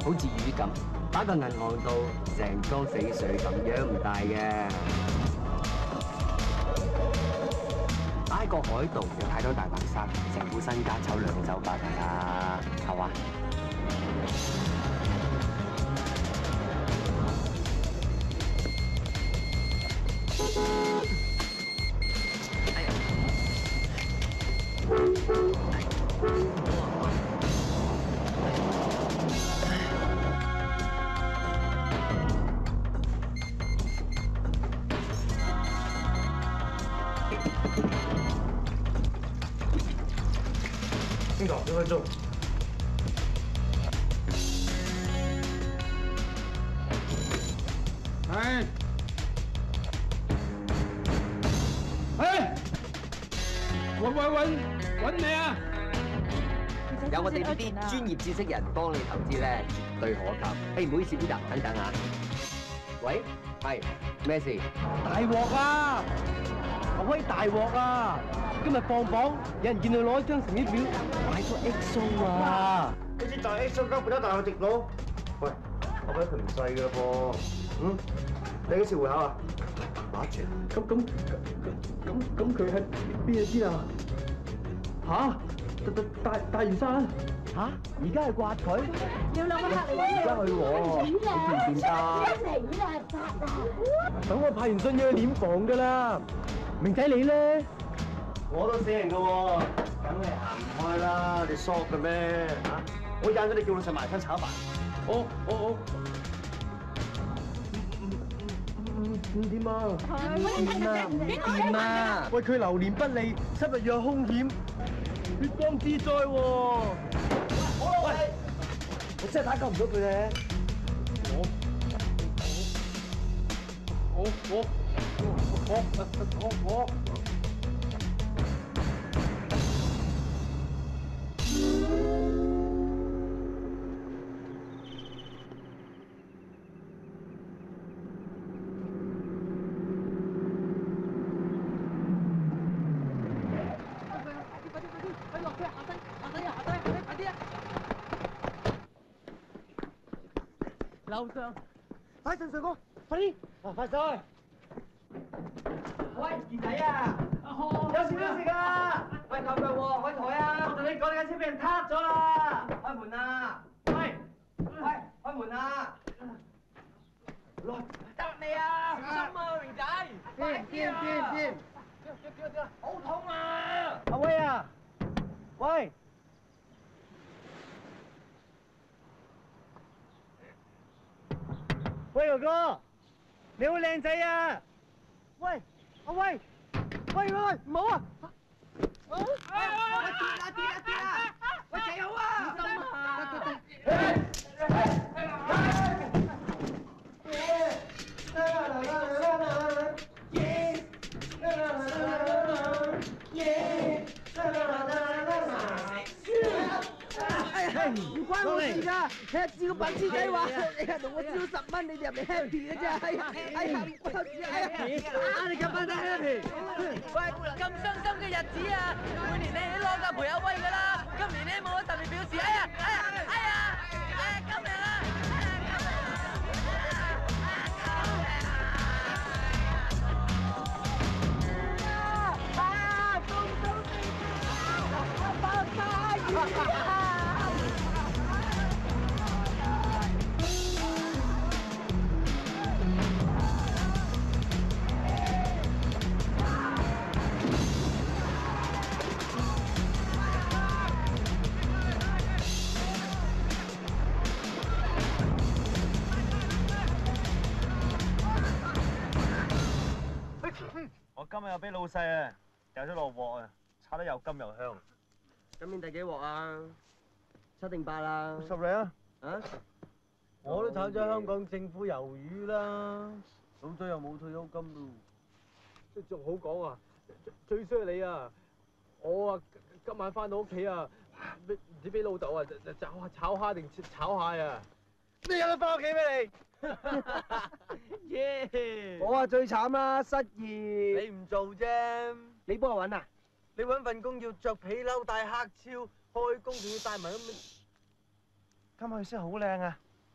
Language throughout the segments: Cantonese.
好似魚咁，打個銀行度成缸死水咁，養唔大嘅。打喺個海度有太多大白鯊，成副身家抽2手8㗎啦，係嘛？ 邊個？1分鐘。係。揾你啊！ 有我哋呢啲專業知識人幫你投資咧，絕對可靠。唔好意思，邊度？等等啊！喂，係咩事？ 大鑊啊！阿威大鑊啊！今日放榜，有人見佢攞張成績表買咗 XO 啊！ 呢支大 XO 交半打大學直佬。喂，我覺得佢唔細㗎噃。你幾時會考啊？打住。 咁佢喺邊度先啊？嚇！大嶼山嚇！而家係刮佢， 你兩個客嚟而家去喎，你見唔見得？ 死啦！殺啊！ 等我派完信要去殮房㗎啦。明仔你咧？ 我都死人㗎喎，梗係行唔開啦！你索嘅咩？嚇！我引咗你叫老細埋身炒飯。 我唔掂啊！ 掂啊！ 喂，佢流年不利，7日有兇險，血光之災喎！ 喂，我真係打救唔到佢嘅。我。 樓上，快陳上哥，快啲！快晒！ 喂，傑仔啊，有事㗎！喂，求腳喎，開台啊！我同你講，你架車俾人撻咗啦！開門啊！喂，開門啊！得未啊？小心啊，明仔！ 見！ 好痛啊！ 阿威啊，喂！喂哥哥，你好靚仔啊！喂，阿威，喂，唔好啊！ 跌啊！喂，企好啊！小心啊！ 唔關我事㗎，係知個白痴仔話，你係同我燒10蚊，你哋入嚟 happy 嘅啫。你咁快得 happy？ 喂，咁傷心嘅日子啊，每年你都攞架陪阿威㗎啦，今年你冇咗特別表示，救命啊！ 我今日又俾老細啊掉咗落鑊啊，炒得又金又香。 今年第幾鑊啊？7定8啦 ？10嚟啊！ 啊？ 我都炒咗香港政府魷魚啦，老細又冇退休金咯。即仲好講啊！最衰你啊！我啊今晚翻到屋企啊，唔知俾老豆啊炒蝦定炒蟹啊！你有得翻屋企咩你？ 耶！ 我啊最慘啦，失業。 你唔做啫， 你幫我揾啊？ 你揾份工要着皮褸戴黑超，開工仲要戴埋咁。 今日佢色好靚啊！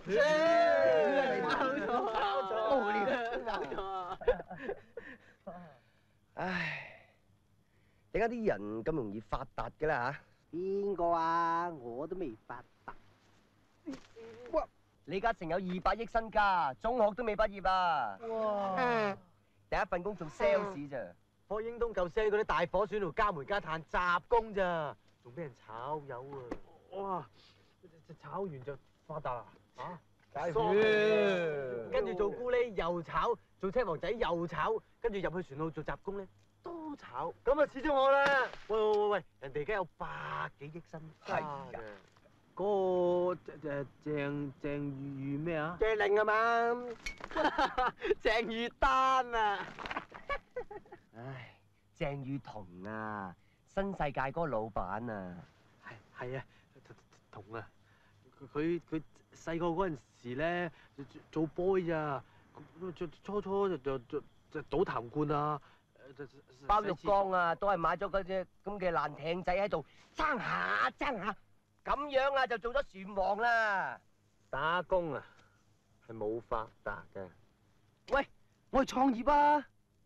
唉，點解啲人咁容易發達嘅啦嚇？ 邊個啊？我都未發達。 哇！李嘉誠有200億身家，中學都未畢業啊！ 哇！ 第一份工做 sales 咋？ 霍英東舊 sell 嗰啲大火選度加煤加炭雜工咋，仲俾人炒魷啊！哇！炒完就發達啦嚇！跟住做咕喱又炒，做車房仔又炒，跟住入去船澳做雜工咧都炒。咁啊，始終我啦！喂，人哋而家有100幾億身家嘅。嗰個鄭裕咩啊？ 謝玲啊嘛，鄭裕丹啊！ 唉，鄭裕彤啊，新世界嗰個老闆啊。 係啊，彤啊，佢細個嗰陣時咧做 boy 咋，初就賭壇罐啊， 包玉剛啊，都係買咗嗰隻咁嘅爛艇仔喺度爭下，咁樣啊就做咗船王啦。 打工啊，係冇發達嘅。 喂，我哋創業啊！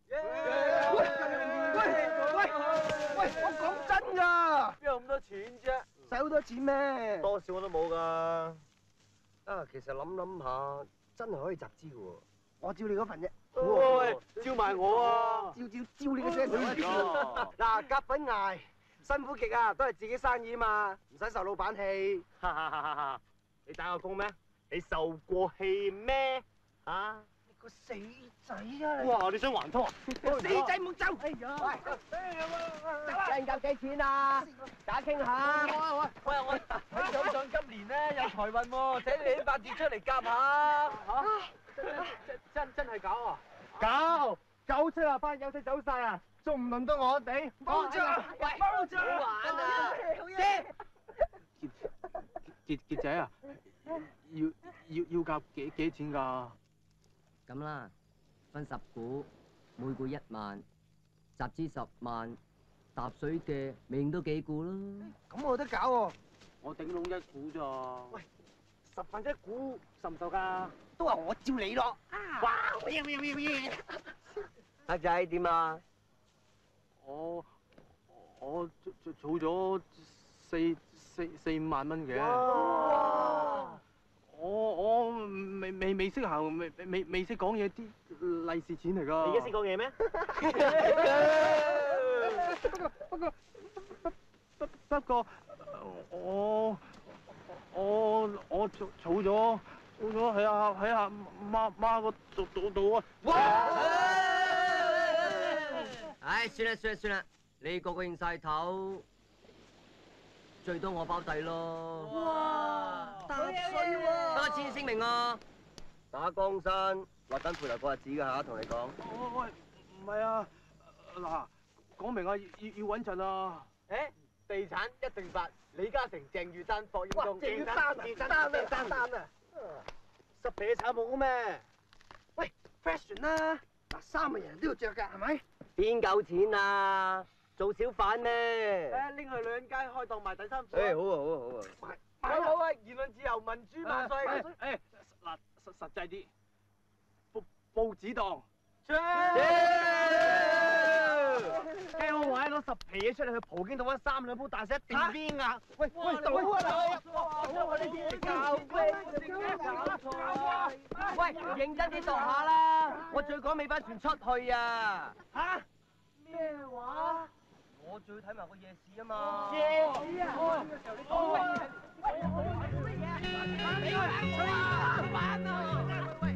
喂，我講真㗎， 邊有咁多錢啫？ 使好多錢咩？ 多少我都冇㗎。 啊，其實諗下，真係可以集資嘅喎。我照你嗰份啫。 喂，招埋我啊！ 照你個聲頭。嗱，夾粉捱，辛苦極啊，都係自己生意啊嘛，唔使受老闆氣。 你打過工咩？你受過氣咩？啊？ 你個死仔啊！ 哇！你想還拖？ 死仔冇走！哎呀！喂，計幾錢啊？大家傾下。 喂，我睇想上今年咧有財運喎，請你啲八字出嚟夾下嚇。真係搞啊！搞，97啊班友仔走晒啊，仲唔輪到我哋？ 冇錯，喂，冇錯，好玩啊！ 傑仔啊，要夾幾錢㗎？ 咁啦，分10股，每股1萬，集資10萬，搭水嘅咪認多幾股咯。 咁我得搞喎。 我頂籠1股咋？ 喂，10分一股， 受唔受㗎？ 都話我照你咯。哇！黑仔點啊？ 我儲咗4、5萬蚊嘅。 哇！ 我未識行，未識講嘢，啲利是錢嚟㗎。 你而家識講嘢咩？ 不過我儲咗喺阿媽個度啊！ 哇！唉，算啦，你個個認晒頭，最多我包底咯。 哇！搭水喎！ 多次聲明啊！ 打江山，落緊回頭過日子㗎嚇，同你講。 喂，唔係啊，嗱，講明啊，要穩陣啊！ 誒，地產一定發，李嘉誠、鄭裕丹、霍英東。 鄭裕丹啊 ，10皮嘅炒冇咩？ 喂 ，fashion 啦，嗱，衫啊人人都要着㗎，係咪？ 邊夠錢啊？做小販咩？ 誒，拎去女人街開檔賣底衫褲。 誒，好啊。 好啊！言論自由，民主萬歲。 誒，嗱，實際啲，報紙檔。 聽我話，攞10皮嘢出嚟去葡京賭翻3兩鋪大石，一定邊啊！喂，賭啊！我呢啲教飛， 喂，認真啲讀下啦，我最趕尾班船出去啊！ 嚇？咩話？ 我最要睇埋個夜市啊嘛！ 夜市啊！俾我冷水啊！玩啊！喂，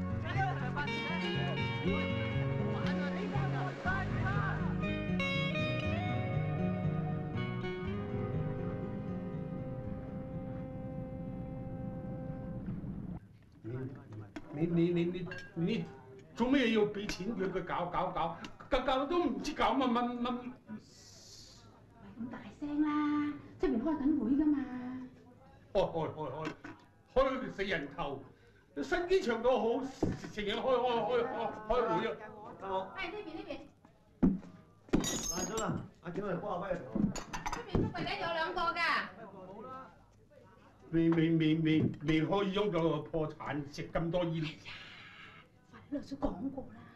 你做咩要俾錢佢搞都唔知搞乜？ 咁大聲啦！出面開緊會㗎嘛。 開死人頭！新機場都好，成日開會啊！ 係呢邊。 爛咗啦！阿景嚟幫阿威啊！ 出面福櫃底有2個㗎。 未開咗就破產，食咁多煙。 快樂叔講過啦。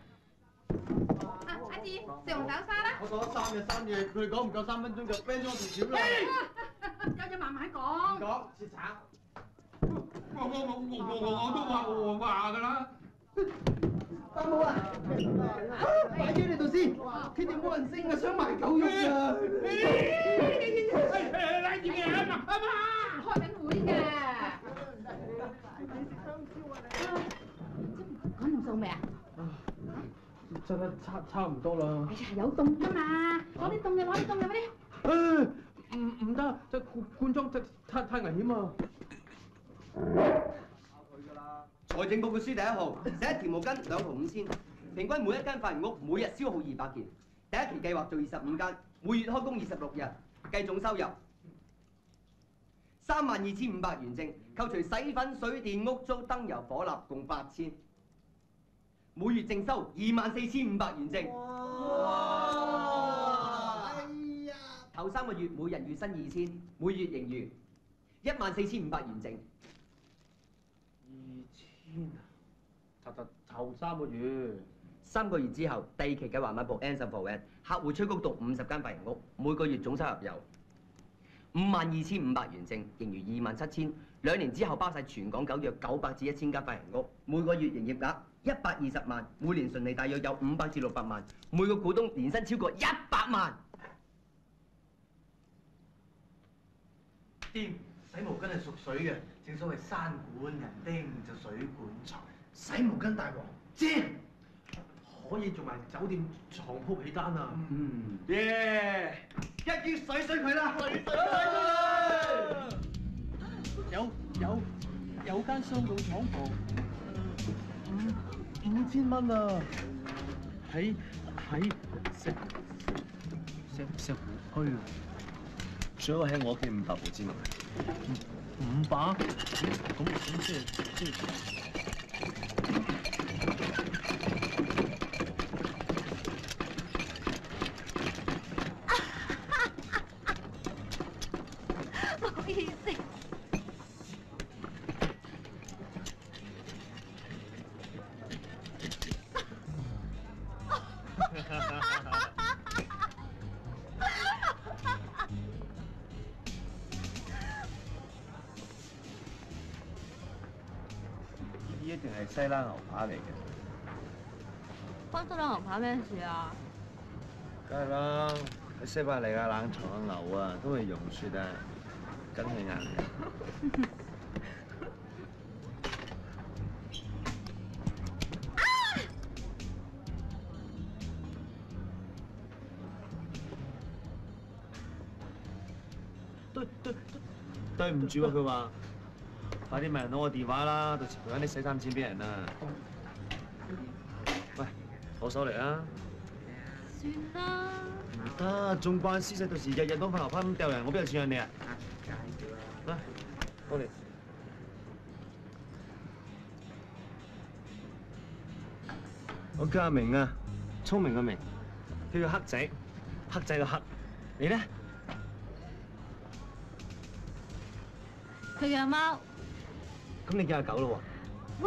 阿志，食紅豆沙啦。 我講咗3日3夜，佢哋講唔夠3分鐘就 ban 咗我條橋啦。 有嘢慢慢講。 講切橙。 我都話㗎啦。 大帽啊！擺喺呢度先，佢哋冇人升啊，想賣狗肉啊！ 拉住嘅阿媽， 開緊會嘅。講掂數未啊？ 真係差唔多啦。 哎呀，有凍㗎嘛，攞啲凍嘅，攞啲凍嘅嗰啲。 唔得，即係罐裝太危險啊！ 財政報告書第1號，寫一條毛巾2毫5仙，平均每一間髮型屋每日消耗200件。第一期計劃做25間，每月開工26日，計總收入32500元正，扣除洗粉、水電、屋租、燈油火蠟共8000，每月淨收24500元正。哇！哎呀！頭3個月每人月薪2000，每月盈餘14500元正。 頭3個月 ，3個月之後，第2期計劃買部 N10 貨 Van， 客戶催谷到50間髮型屋，每個月總收入有52500元正，盈餘27000。2年之後包晒全港9約900至1000間髮型屋，每個月營業額120萬，每年純利大約有500至600萬，每個股東年薪超過100萬。 掂，洗毛巾係屬水嘅，正所謂山管人丁就水管財。洗毛巾大王，正， 可以做埋酒店床鋪被單啊！ 耶！一於水佢啦！水！ 有間商用廠房，5000蚊啊！喺石湖墟啊！ 最好喺我屋企500步之內。 500？咁即係。 唔好意思。 呢一定係西冷牛扒嚟嘅。 關西冷牛扒咩事啊？ 梗係啦，喺西伯利亞冷藏嘅牛啊，都係溶雪啊，梗係硬嘅。對唔住喎，佢話快啲問人攞我電話啦，到時賠翻啲洗衫錢俾人啊！喂，攞手嚟啊！ 算啦。 唔得，縱慣師細，到時日日當飯牛扒咁掉人，我邊有錢養你啊？啊，攞嚟。我叫阿明啊，聰明嘅明，佢叫黑仔，黑仔個黑。你咧？ 佢叫阿貓。 咁你叫阿狗咯喂！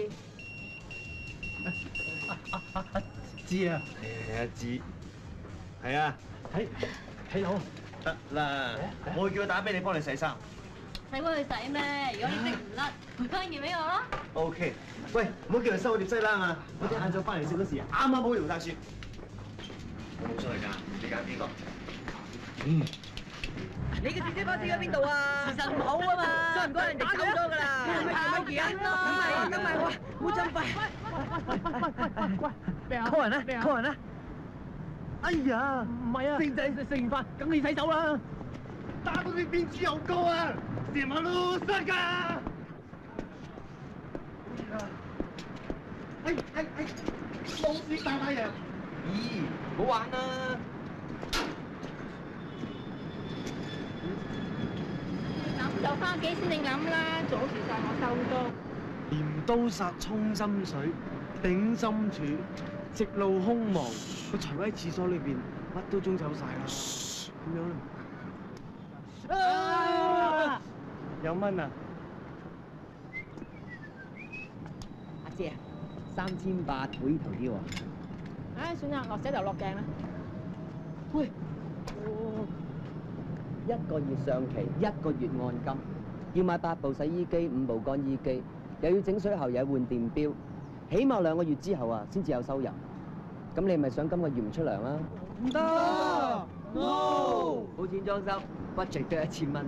知啊， 係啊，知。係啊， 睇到。 得啦，我會叫佢打俾你，幫你洗衫。 使鬼去洗咩？如果你織唔甩，賠翻件俾我啦。 OK。喂，唔好叫人收我碟西冷啊！我啲晏晝翻嚟食嗰時，啱啱好用晒雪。我冇所謂㗎，你揀邊個？ 你嘅姐姐包死咗邊度啊？其實唔好啊嘛，所以唔該人哋走咗㗎啦。係咪叫乜嘢啊？咁咪我冇咁快。 咩啊？ call 人啦 ，call 人啦！哎呀， 唔係啊，星仔食完飯梗要洗手啦。 打到你變豬油膏啊！成晚都塞㗎！老鼠大太陽！ 咦，唔好玩啦！ 諗就翻屋企先至諗啦，阻住晒我收工。 鐮刀殺葱心水，頂心柱，直路空亡。個財位喺廁所裏邊，乜都中走晒啦。咁樣咧。 有蚊啊！ 阿姐，3800好意頭啲喎。 唉，算啦，落寫就落鏡啦。 喂，1個月上期，1個月按金，要買8部洗衣機、5部乾衣機，又要整水喉，又要換電錶，起碼2個月之後啊，先至有收入。咁你咪想今個月唔出糧啦？ 唔得 ，no！ 冇錢裝修，budget 都1000蚊。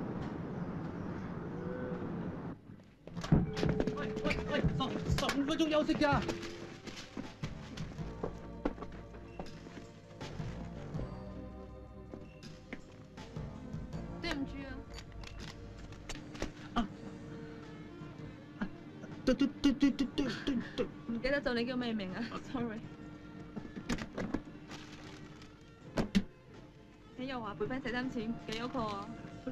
喂，15分鐘休息咋？ 對唔住啊。 對， 唔記得咗你叫咩名啊 ？Sorry。你又話賠翻洗衫錢，幾多個啊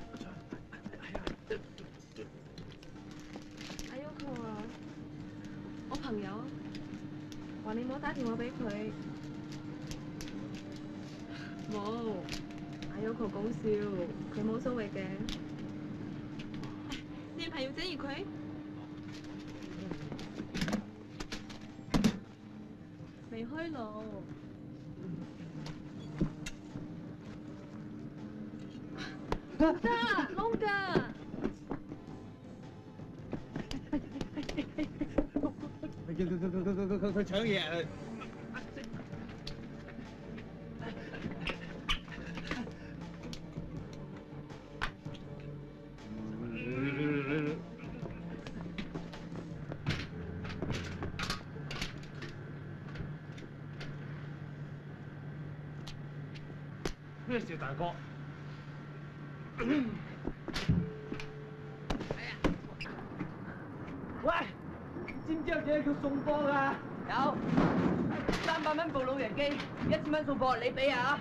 ？Ayoko啊，我朋友話你冇打電話俾佢，冇。Ayoko 講笑，佢冇所謂嘅。你係要整熱佢？未開爐。得，窿㗎。 佢搶嘢。咩事，大哥？ 喂，知唔知有幾多叫送貨㗎？有，300蚊部老人機，1000蚊送貨，你俾啊！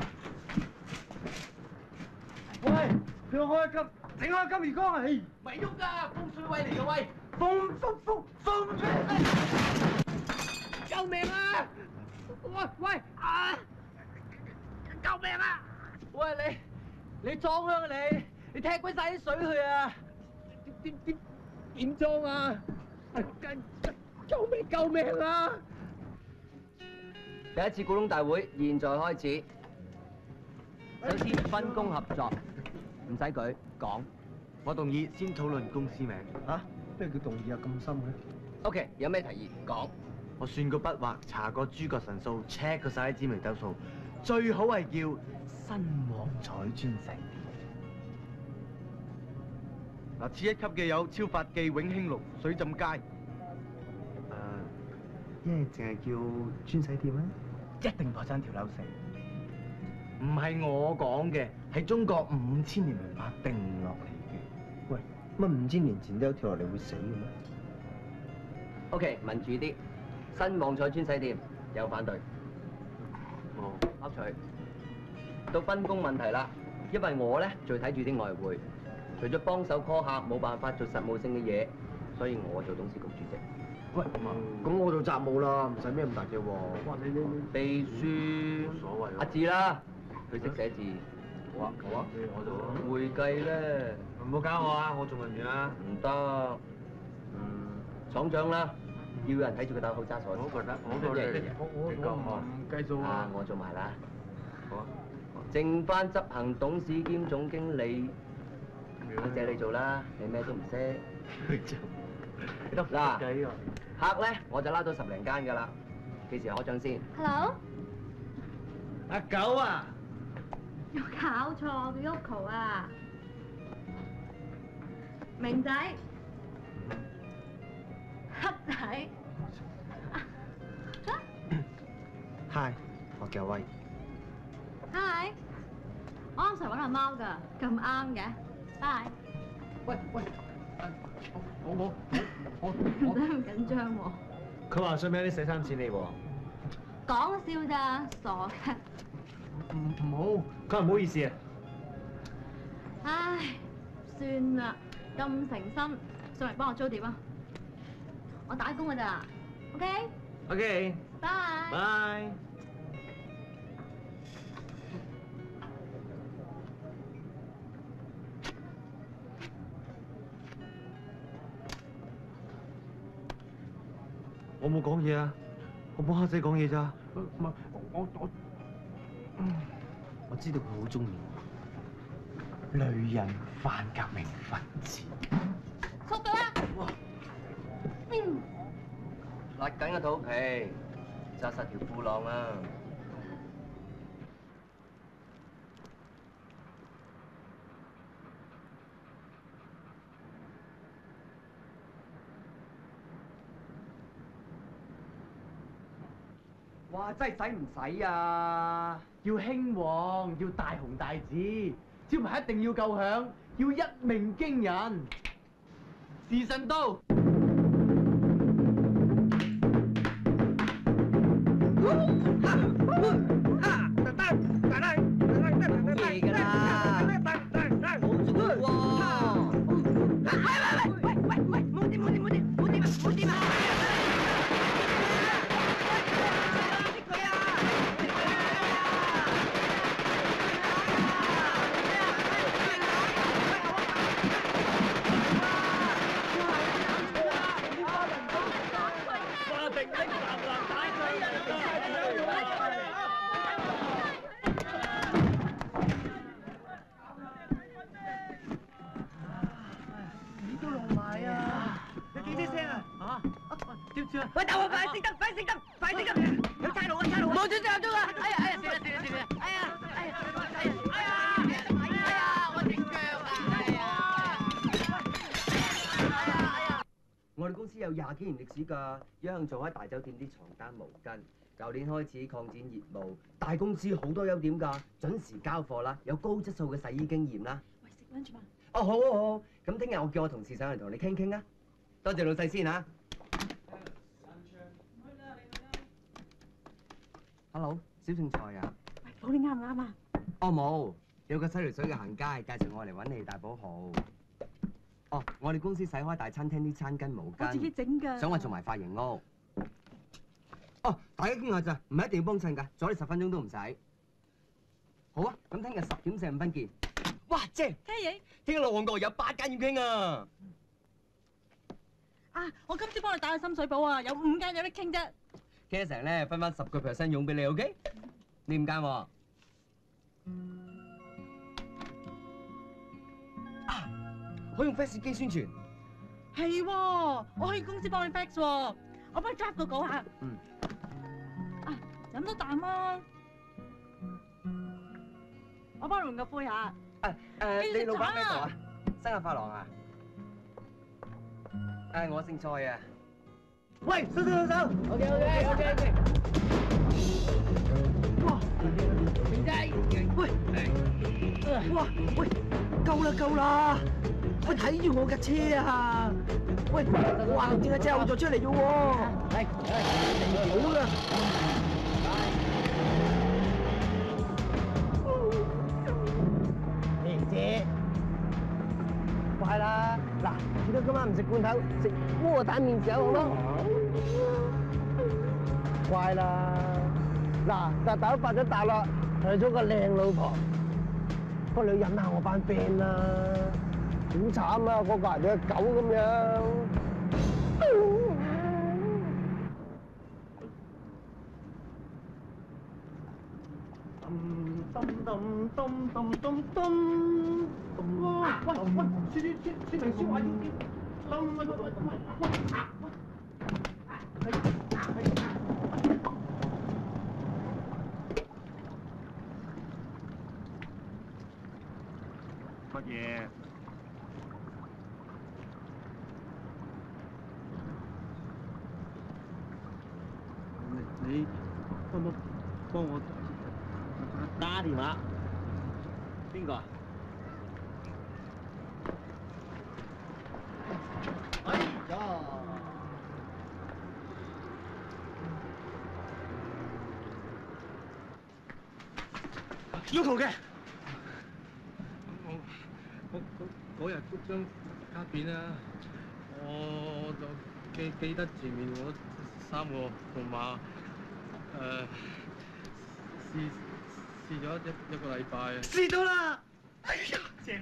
喂，佢開金，整開金魚缸啊！ 咪喐㗎，風水位嚟嘅喂！ 風水！ 救命啊！喂啊！救命啊！喂你裝香啊你踢鬼晒啲水去啊！點裝啊？救命啊！第一次股東大會現在開始。首先分工合作，唔使舉講。 我動議先討論公司名。 嚇？咩叫動議啊？咁深嘅？ OK，有咩提議講？ 我算個筆畫，查個諸葛神數 ，check 個晒啲紫微斗數，最好係叫新旺彩專誠店。 嗱，次一級嘅有超發記、永興路、水浸街。 因為淨係叫專洗店啊？ 一定破產條樓成。 唔係我講嘅，係中國5000年文化定落嚟嘅。 喂，乜5000年前都有跳落嚟會死嘅咩？ OK， 民主啲，新旺彩專洗店有反對， 冇噏取。到分工問題啦，因為我咧最睇住啲外匯，除咗幫手 call 客，冇辦法做實務性嘅嘢，所以我做董事局主席。 喂，咁我做雜務啦，唔使咩咁大隻喎。哇，你秘書冇所謂喎阿志啦，佢識寫字。 好啊，我做。 會計咧唔好搞我啊！我做文員啊。 唔得，廠長啦，要有人睇住佢戴口揸鎖。 我覺得我唔計數啊， 啊。 我做埋啦。 好啊。 剩翻執行董事兼總經理，借你做啦，你咩都唔識。嗱，客咧我就拉到10零間㗎啦，幾時開張先？ Hello， 阿九啊！ 有搞錯，叫 Yoko 啊，明仔，黑仔， Hi，我叫威。 Hi，我啱成日揾阿貓㗎，咁啱嘅，Bye。 喂，我唔使咁緊張喎， 佢話想俾啲洗衫錢你喎。 講笑咋，傻嘅。 唔好，佢話唔好意思啊。 唉，算啦，咁誠心，上嚟幫我租碟啊！我打工㗎咋 ，OK？ OK， Bye。 拜。 我冇講嘢啊，我幫黑仔講嘢咋。 唔係我知道佢好中意我，女人反革命分子。 縮到啦！ 勒緊個肚皮，紮實條褲浪啊！哇！真係使唔使啊？ 要興旺，要大紅大紫，招牌一定要夠響，要一鳴驚人。時辰到。 嘢㗎啦，冇做喎。喂，冇掂啊！ 喂，等我快熄燈！有差佬啊！冇轉站鐘啊！哎呀！算啦！我隻腳啊！ 我哋公司有20幾年歷史㗎，一向做開大酒店啲床單毛巾。舊年開始擴展業務，大公司好多優點㗎，準時交貨啦，有高質素嘅洗衣經驗啦。 喂，食 lunch 嘛？ 哦，好，咁聽日我叫我同事上嚟同你傾啊。多謝老細先嚇。Hello， 小姓蔡啊。 喂，寶你啱唔啱啊？ 哦冇，有個西條水嘅行街介紹我嚟揾你大寶號。哦，我哋公司洗開大餐廳啲餐巾毛巾， 我自己整㗎。 想話做埋髮型屋。哦，大家傾下咋，唔係一定要幫襯㗎，阻你10分鐘都唔使。好啊，咁聽日10點45分見。哇，正！ 聽影聽日落旺角有8間要傾啊！ 啊！我今朝幫你打去深水埗啊，有5間有得傾啫。 傾成咧，分翻10% 佣俾你 ，OK？ 你5間喎。啊！可以用 fax 機宣傳。 係喎，我可以公司幫你 fax 喎，我幫你 draft 個稿下。 嗯。 啊，飲多啖啊！我幫你換個杯下。 你老闆喺度啊？生日快樂啊！我姓蔡啊。 喂，收！OK。哇！明仔，喂，夠啦！喂，睇住我架車啊！喂，我行正架車後座出嚟啫喎！好啦。明姐，快啦！嗱，見到今晚唔食罐頭，食窩蛋麵豉好冇？乖啦！嗱，大豆發咗達啦，娶咗個靚老婆，不如飲下我班 friend 啦，好慘啊！個個人隻狗咁樣。 乜嘢？你幫我打電話？邊個啊？哎呀！Yoko 嘅。我嗰日嗰張卡片啊，我就記得前面嗰3個號碼，試咗一個禮拜啊。試到啦！哎呀，正！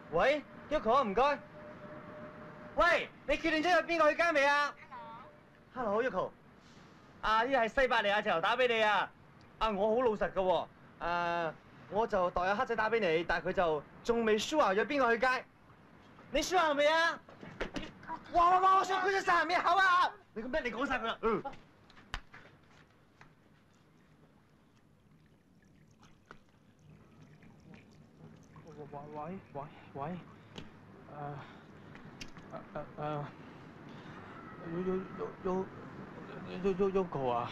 喂，Yoko 唔該。喂，你決定咗有邊個去街未啊？ Hello Yoko， 呢係西伯利亞直頭打俾你啊！我好老實噶喎，我就代阿黑仔打俾你，但係佢就仲未 sure 約邊個去街。你 sure 未啊？哇！我想佢隻殺人滅口啊！你咁叻，你講晒佢啦。 喂，Yoko 啊，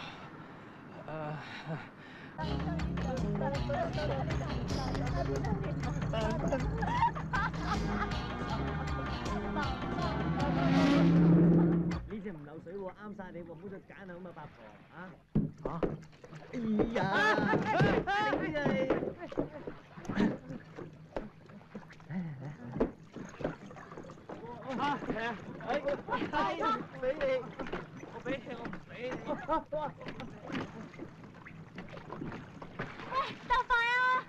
呢隻唔漏水喎，啱晒你喎，唔好再揀啦咁啊，八婆啊！ 嚇？ 哎呀！你真係俾你，我俾你，我唔俾你。 喂，鬥快啊！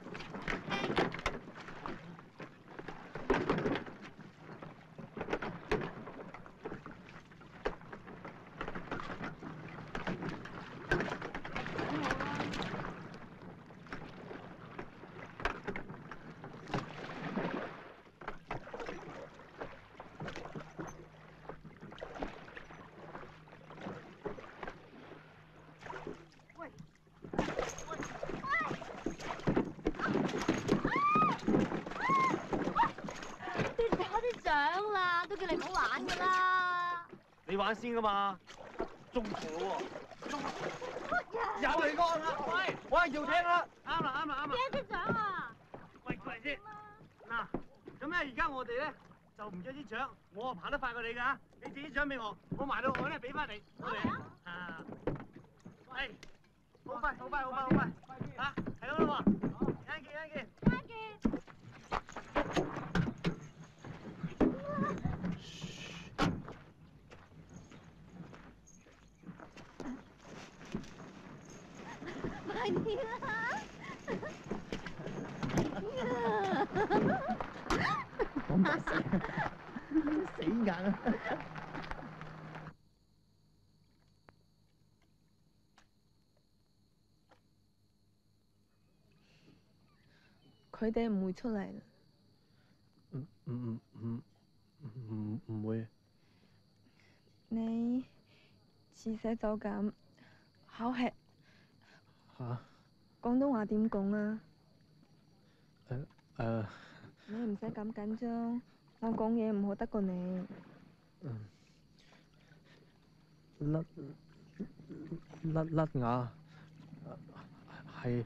獎啦，都叫你唔好玩噶啦。 你玩先噶嘛？中途咯喎，有嚟過啦！喂，我係要聽啦。啱啦。 幾多支獎啊？ 喂，過嚟先。嗱，咁咧而家我哋咧就唔約啲獎，我啊跑得快過你㗎，你自己獎俾我，我埋到岸咧俾翻你。好嚟啊！係，好快，嚇，係咁啦喎，一件。 快啲啦！ 講大聲，死硬啊！ 佢哋唔會出嚟啦。 唔會。 你自細就咁好吃。 嚇？ 廣東話點講啊？ 誒。 你唔使咁緊張，我講嘢唔好得過你。 甩牙係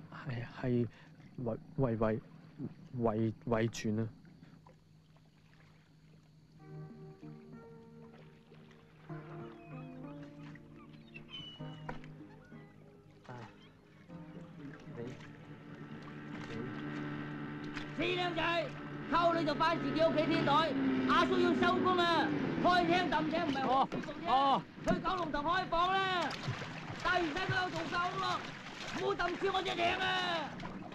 遺傳啊！ 死靚仔，溝女就翻自己屋企天台，阿叔要收工啦，開廳揼車唔係好舒服啫。去九龍塘開房啦，大嶼山都有做夠咯，唔好揼穿我隻艇啊！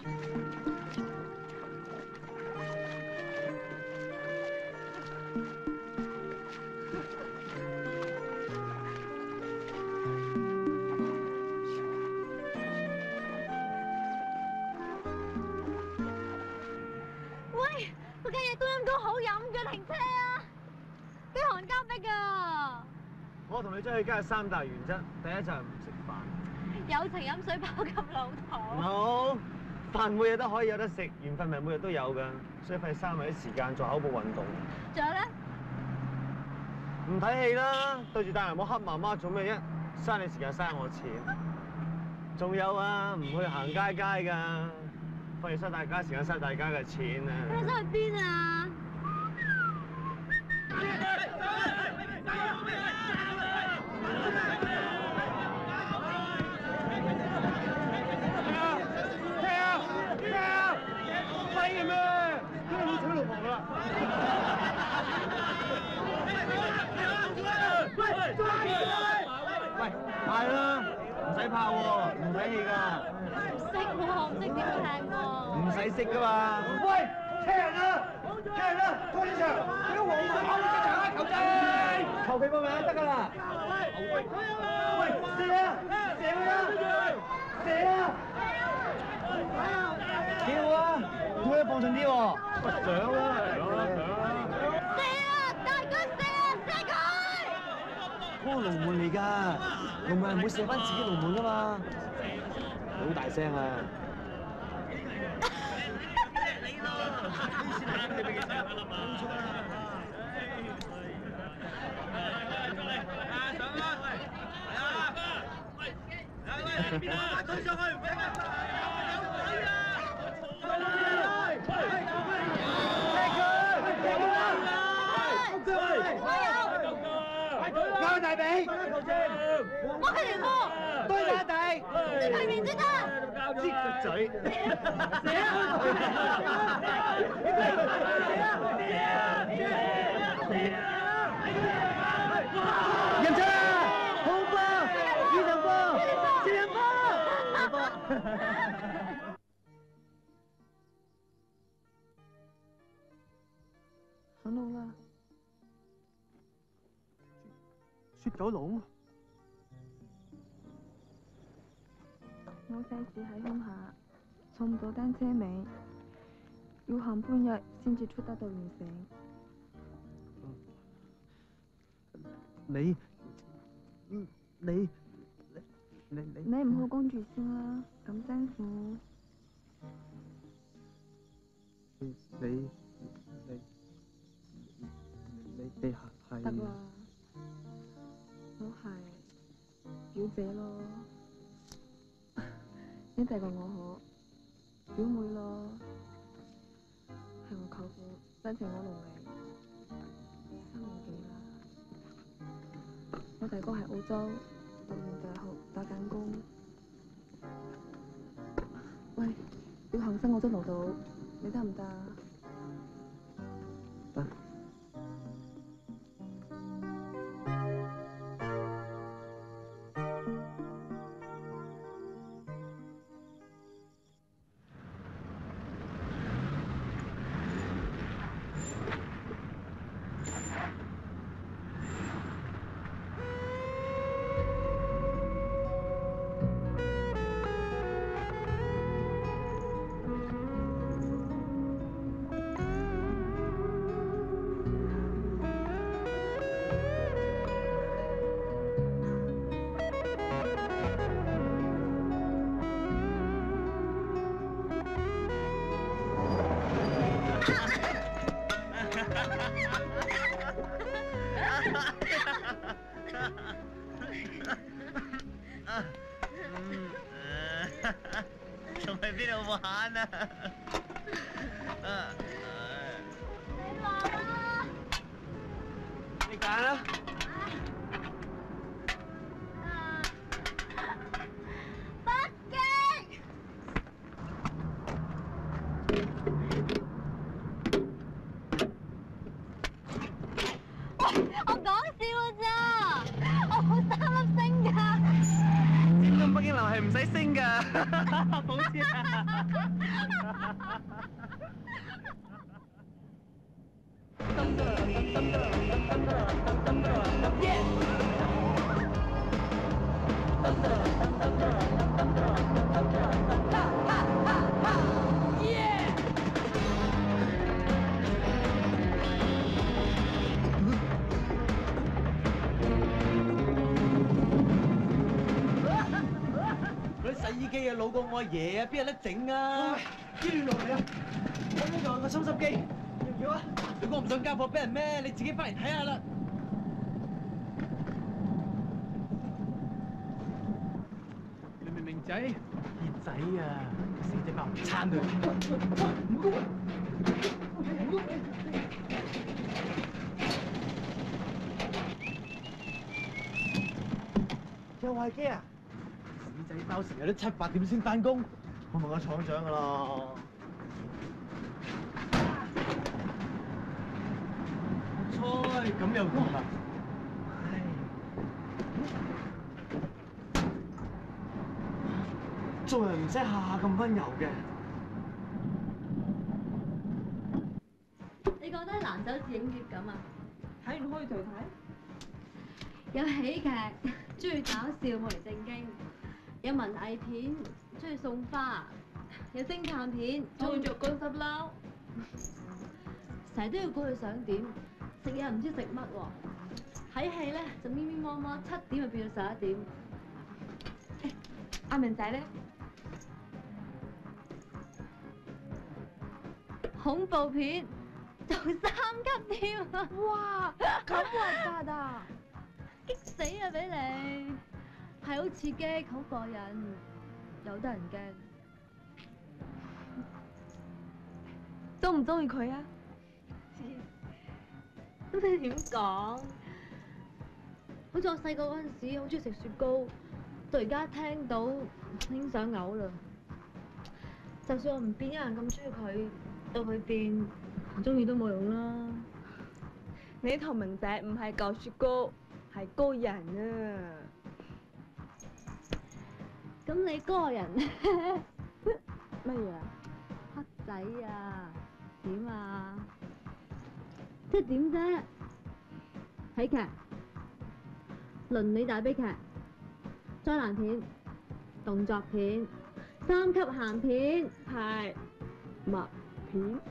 嗰間嘢冬陰功好飲嘅，停車啊！俾韓交逼㗎。 我同你出去街有3大原則，第一就係唔食飯。 有情飲水飽及老土。 好，飯每日都可以有得食，緣分咪每日都有㗎，所以費嘥埋啲時間做口部運動。 仲有咧？ 唔睇戲啦，對住大人冇黑媽媽做咩啫？嘥你時間嘥我錢。仲有啊，唔去行街㗎。費事嘥大家時間，嘥大家嘅錢啊！ 你想去邊啊？ 廢嘅咩？都好娶老婆㗎啦！喂，係啦，唔使怕喎，唔睇戲㗎。 唔識喎，唔識點聽喎。 唔使識噶嘛！喂，車踢人啊！踢人啊！拖呢場，俾黃馬跑呢場啊！球證，求其報名得㗎啦。喂，射啊！射佢啊！射啊！幾好啊！可以放順啲喎。上啦！ 射啊！大哥射啊！射佢！ 嗰個龍門嚟㗎，龍門係唔會射翻自己龍門㗎嘛。好大聲啊！ 推上去，唔使咁啱大髀， 我佢條波， 對下地， 你對面先得。 擠個嘴，入場啦！好波，二場波，四場波， 上路啦！ 雪九龍， 我細時喺鄉下，坐唔到單車尾，要行半日先至出得到縣城。你唔好講住先啦，咁辛苦。 你係得啦，我係表姐咯，你大過我好，表妹咯，係我舅父生情我龍嚟，3年幾啦。我大哥喺澳洲讀完大學打緊工，喂，要行新澳洲路到，你得唔得啊？ 得。 仲去邊度玩啊？ 你話啦， 你揀啦。 北京。喂，我講笑咋，我好3粒星㗎。 尖東北京樓係唔使升㗎，冇事啊！ 嗰啲洗衣機啊，老過我阿爺啊，邊有得整啊？ 啲亂落嚟啊！我呢度有個抽濕機，要唔要啊？ 如果唔想交貨俾人咩？你自己翻嚟睇下啦。你明明仔，熱仔啊，死仔包唔撐佢。 又壞機啊！ 死仔包成日都7、8點先翻工。 我問個廠長㗎啦。 菜咁又講啦。 做人唔使下下咁溫柔嘅。 坐低難手似影碟咁啊！ 睇唔開就睇。 有喜劇，中意搞笑冇嚟正經；有文藝片，中意送花；有偵探片，中意做乾濕褸。成日都要估佢想點，食嘢唔知食乜喎。睇戲咧就咪咪摸摸，7點就變到11點。 阿明仔咧？ 恐怖片做3級添啊！ 哇，咁核突啊！ 激死啊！俾你係好刺激，好過癮，有得人驚。 中唔中意佢啊？ 咁你點講？好似我細個嗰陣時，好中意食雪糕，到而家聽到已經想嘔啦。就算我唔變一樣咁中意佢，到佢變，唔中意都冇用啦。 你同明仔唔係舊雪糕，係高人啊！ 咁你個人乜嘢啊？ 黑仔啊？點啊？即係點啫？喜劇、倫理大悲劇、災難片、動作片、3級鹹片、 係默片。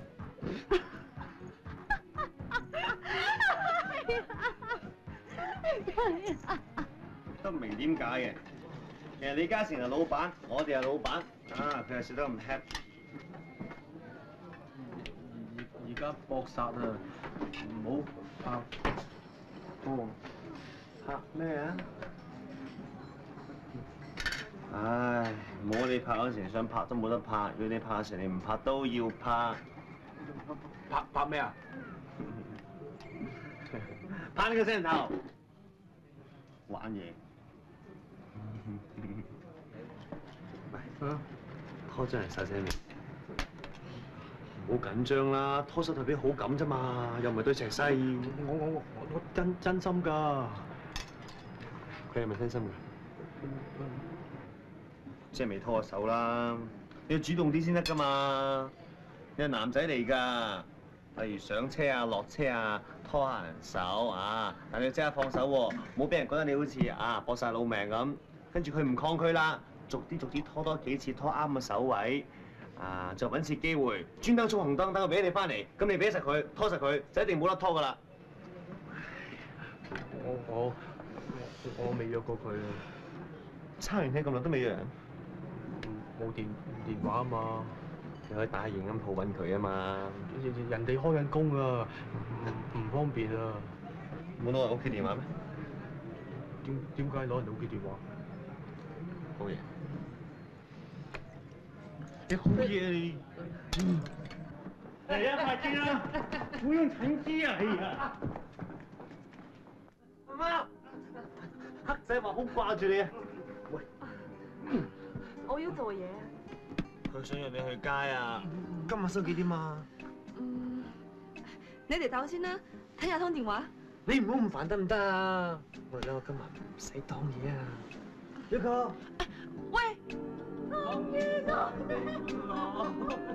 都唔明點解嘅。其實李嘉誠係老闆，我哋係老闆，啊佢係食得咁 happy。 而家搏殺啊！唔好拍。 哦，拍咩啊？唉，冇你拍嗰時想拍都冇得拍，要你拍嗰時你唔拍都要拍。 拍咩啊？ 拍你個聲頭，玩嘢。 啊！ 拖真係細聲啲，唔好緊張啦，拖手代表好感啫嘛，又唔係對石西。 我真心㗎。 佢係咪真心㗎？即係未拖過手啦，你要主動啲先得㗎嘛。你係男仔嚟㗎，例如上車啊、落車啊，拖下人手啊，但你要即刻放手喎，唔好俾人覺得你好似啊搏晒老命咁。跟住佢唔抗拒啦，逐啲拖多幾次，拖啱個手位，啊，就揾次機會，專登衝紅燈，等佢俾你翻嚟，咁你俾實佢，拖實佢，就一定冇得拖㗎啦。 我未約過佢啊。 差完氣咁耐都未約人？ 冇電話啊嘛。 你可以打影音鋪揾佢啊嘛。 人哋開緊工啊，唔方便啊。 冇攞人屋企電話咩？ 點解攞人哋屋企電話？ 好嘢！你好嘢你！ 嚟啊，快啲啦！不用趁機啊！哎呀， 媽，黑仔話好掛住你啊！喂， 我要做嘢。 佢想約你去街啊！今日收幾點啊？ 你哋走先啦，聽日通電話。 你唔好咁煩得唔得啊？我今日唔使當嘢啊！一個。 喂！ 終於到你我，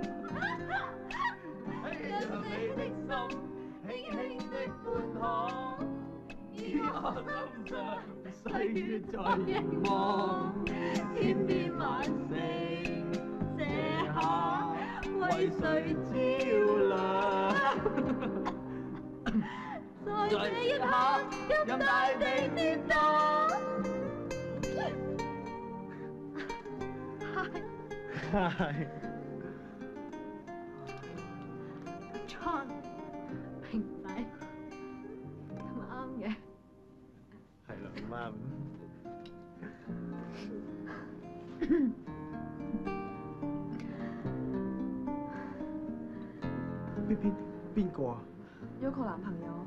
讓你的心輕輕的寬敞，以我心上歲月在凝望，天邊晚星這下為誰照亮？在這一刻，任大地跌宕。 係。 John，明仔，咁啱嘅。 係啦，咁啱。 邊個啊？ 要個男朋友。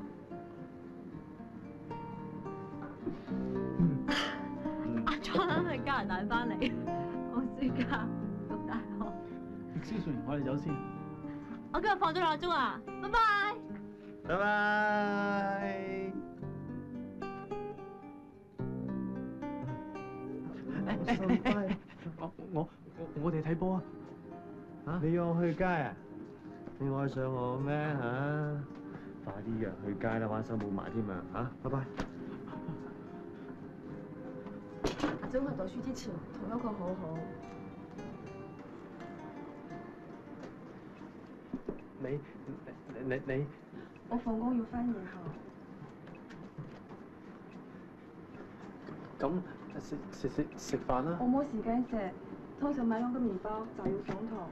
阿 John 啱喺加拿大翻嚟，我暑假讀大學。 思璇，我哋走先。 我今日放咗2個鐘啊，拜拜。 拜拜。 我哋睇波啊！ 你約我去街啊？ 你愛上我咩嚇？快啲約去街啦，玩手冇埋添啊嚇！拜拜。 阿珍去讀書之前同優確好好。 你， 我放工要翻夜校。 咁食飯啦。 我冇時間食，通常買2個麵包就要上堂。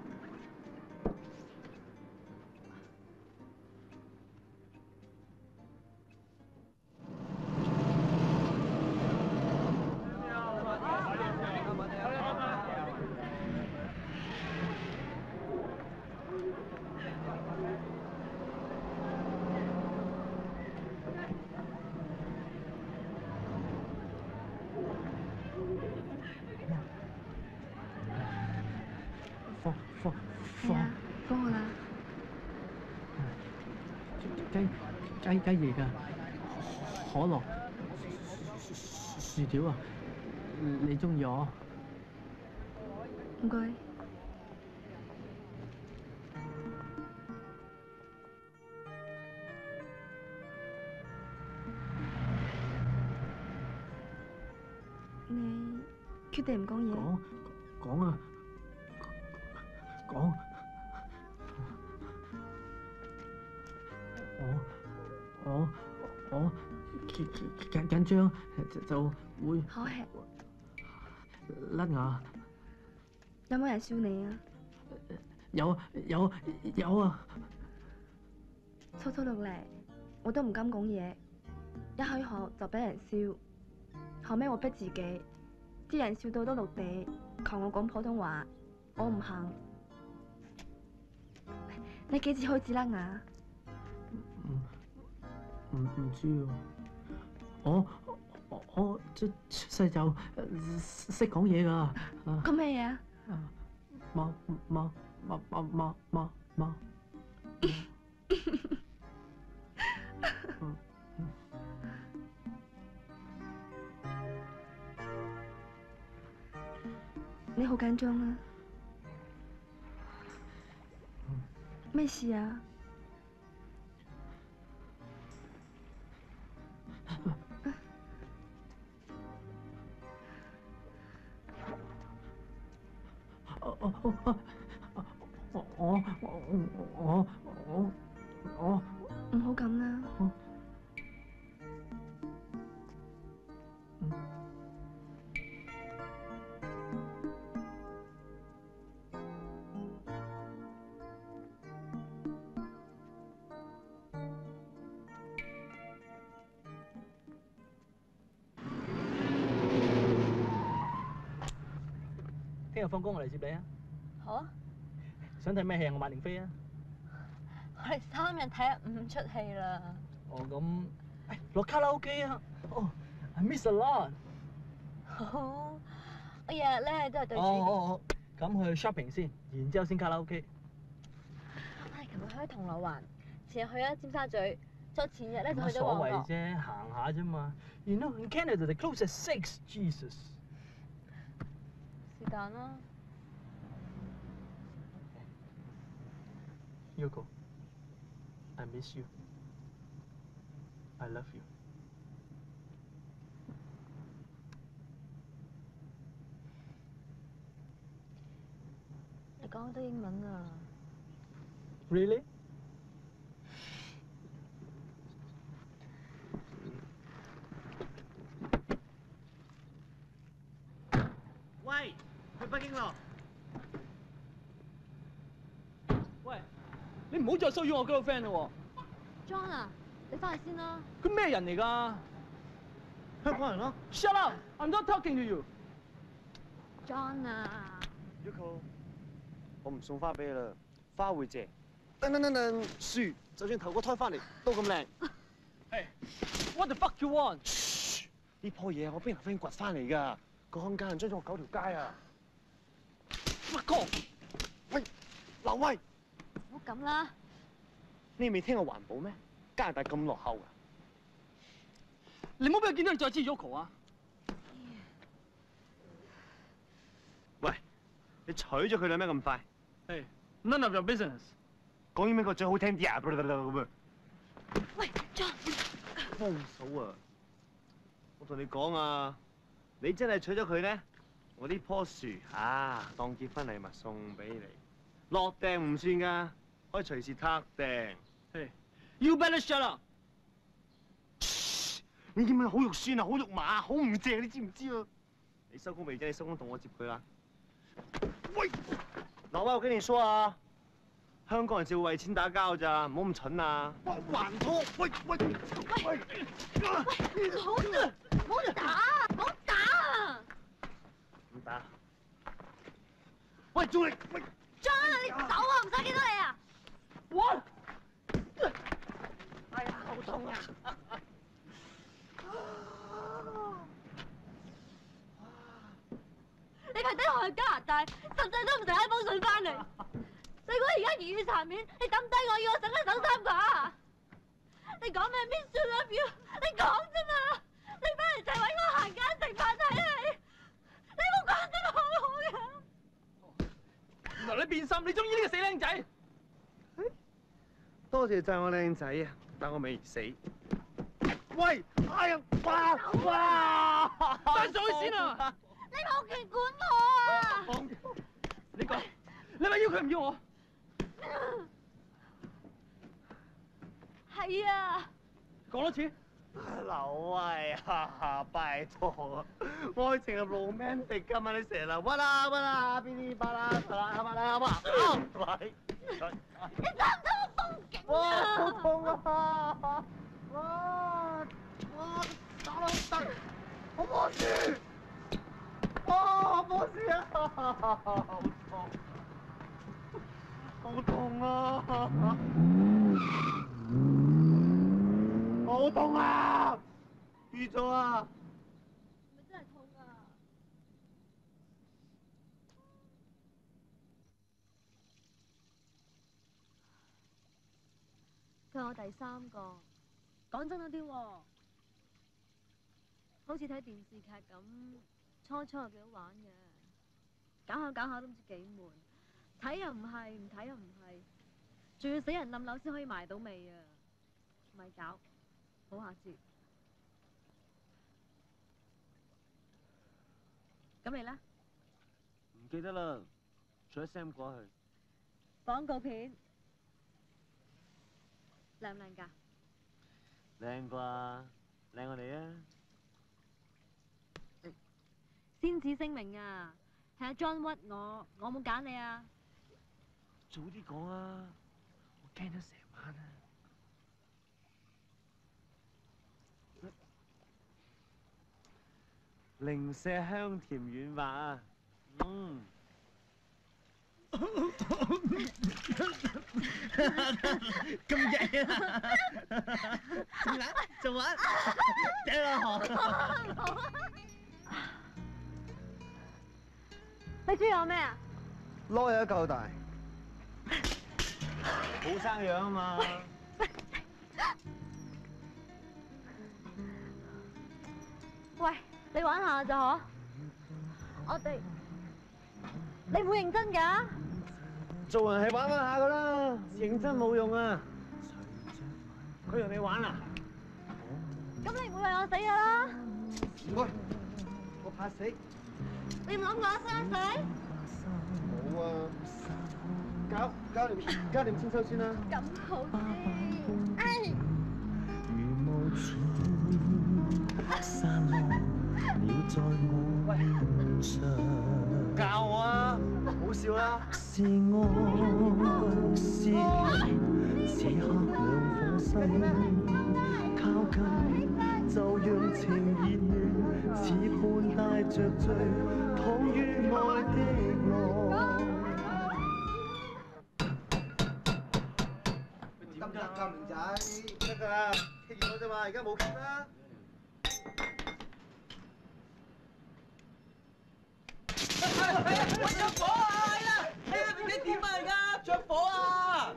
放學啦。 雞翼㗎，可樂、薯條啊，你中意我？ 唔該。你決定唔講嘢？ 講啊！講。我緊張就會好吃。 甩牙。 有冇人笑你啊？ 有啊！ 初落嚟，我都唔敢講嘢，一開學就俾人笑，後尾我逼自己，啲人笑到都落地，求我講普通話，我唔肯。你幾時開始甩牙？ 唔知喎，我出世就識講嘢㗎。 講咩嘢啊？ 貓。 你好緊張啊？咩事啊？我唔好咁啦。 聽日放工我嚟接你啊！ 好啊！ 想睇咩戲啊？我買定飛啊！ 我哋3日睇5出戲啦。 哦咁，落卡拉 OK 啊！哦 ，I miss a lot。 好，我日日咧都係對住。 哦，咁去 shopping 先，然之後先卡拉 OK。 唉，琴日去咗銅鑼灣，前日去咗尖沙咀，再前日咧就冇所去咗旺角。 謂啫，行下啫嘛。You know in Canada they close at 6. Jesus。 是但啦。 Yoko, I miss you. I love you. 你講好多英文啊 Really? 喂，去北京咯！ 喂，你唔好再騷擾我嗰個 friend 啦喎！ ，John 啊，你翻去先啦。 佢咩人嚟㗎？ 香港人咯。 Shut up! I'm not talking to you. John 啊 Yoko，我唔送花俾你啦，花會謝。等，樹就算投個胎翻嚟都咁靚。 Hey, what the fuck you want? 呢棵嘢我邊人 friend 掘翻嚟㗎，個看家人將咗我9條街啊！乜哥？喂，劉威， 唔好咁啦。 你未聽過環保咩？加拿大咁落後㗎。 你唔好俾佢見到你再知 Yoko 啊！ 喂，你娶咗佢啦咩咁快？ Hey, none of your business. 講英文個最好聽啲啊！咁啊， 喂，John， 幫手啊！我同你講啊，你真係娶咗佢咧，我呢棵樹當結婚禮物送俾你，落訂唔算㗎，可以隨時撻訂。 You better shut up！ 你英文好肉酸啊，好肉麻，好唔正，你知唔知啊？你收工未啫？你收工同我接佢啦。喂，老外，我跟你說啊，香港人就會為錢打交咋，唔好咁蠢啊！還拖！喂！ 唔好打！ 唔打！ 喂，仲嚟！喂 John， 你走啊！唔使見到你啊！ 我。 哎呀，好痛啊！ 你排低我去加拿大，甚至都唔遞一封信翻嚟。你估而家言語殘面，你抌低我要我省一省三架？你講咩 miss you love you？ 你講啫嘛！你翻嚟就係揾我行街食飯睇戲，你冇講得好好嘅。 原來你變心，你中意呢個死僆仔。 多謝讚我靚仔啊，但我未死。喂！哎呀！哇！ 翻上去先啊！ 你冇權管我啊！ 你講，你咪要佢唔要我？ 係啊！ 講多次。 劉威啊，拜託啊！愛情係 romantic 㗎嘛，你成日屈啦，噼哩啪啦，係嘛？喂！ 你睇唔睇我風景啊？ 哇！好痛啊！哇！打到得，好波士！哇！波士啊！好痛啊！好痛啊！預咗啊！ 咪真係痛啊！佢係我第三個，講真嗰啲喎，好似睇電視劇咁，初初又幾好玩嘅，搞下都唔知幾悶，睇又唔係，唔睇又唔係，仲要死人冧樓先可以埋到尾啊！咪搞，好下次。咁你咧？ 唔記得啦，仲有 Sam 過去。 廣告片靚唔靚㗎？ 靚啩，靚過你啊！ 先至聲明啊，係阿 John 屈我冇揀你啊！ 早啲講啊，我驚咗成晚啊！零舍香甜軟滑啊， 咁曳啊！仲玩？掟落河。 你中意我咩啊？ 攞有一嚿大，好生樣啊嘛！ 喂，你玩下咋嗬？你唔會認真㗎？ 做人係玩下噶啦，認真冇用啊！佢同你玩啊？ 咁你唔會為我死㗎啦？ 喂，我怕死。 你唔諗過我生死？ 冇啊，交掂先收先啦。 咁好啲。 喂，教我啊，好笑啦。是愛是愛，此刻兩顆心靠近，就讓情熱暖，似伴帶着醉，躺於愛的我。點得㗎，明仔？得㗎啦，傾咗啫嘛，而家冇傾啦。 喂，着火啊！係啦，你點啊而家？着火啊！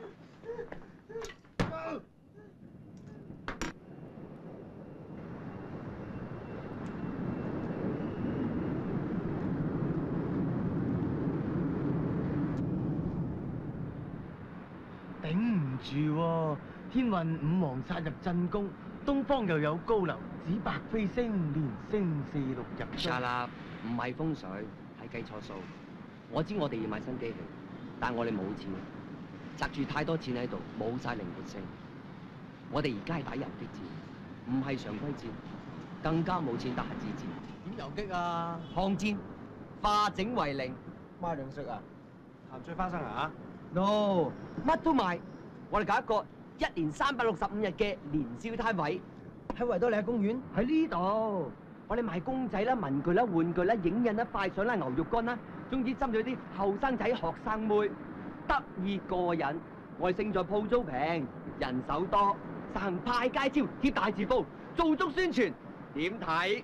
頂唔住喎！天運五黃殺入震宮，東方又有高樓，紫白飛星，連升4、6入沙粒唔係風水，係計錯數。我知我哋要買新機器，但我哋冇錢，擲住太多錢喺度，冇晒靈活性。我哋而家係打游擊戰，唔係常規戰，更加冇錢打核子戰。 點游擊啊？ 巷戰，化整為零。 賣糧食啊？鹹水花生啊 no， 乜都賣。我哋搞一個1年365日嘅年宵攤位， 喺維多利亞公園。 喺呢度。我哋賣公仔啦、文具啦、玩具啦、影印啦、快相啦、牛肉乾啦，總之針對啲後生仔、學生妹，得意過癮。我哋勝在鋪租平，人手多，實行派街招、貼大字報，做足宣傳。點睇？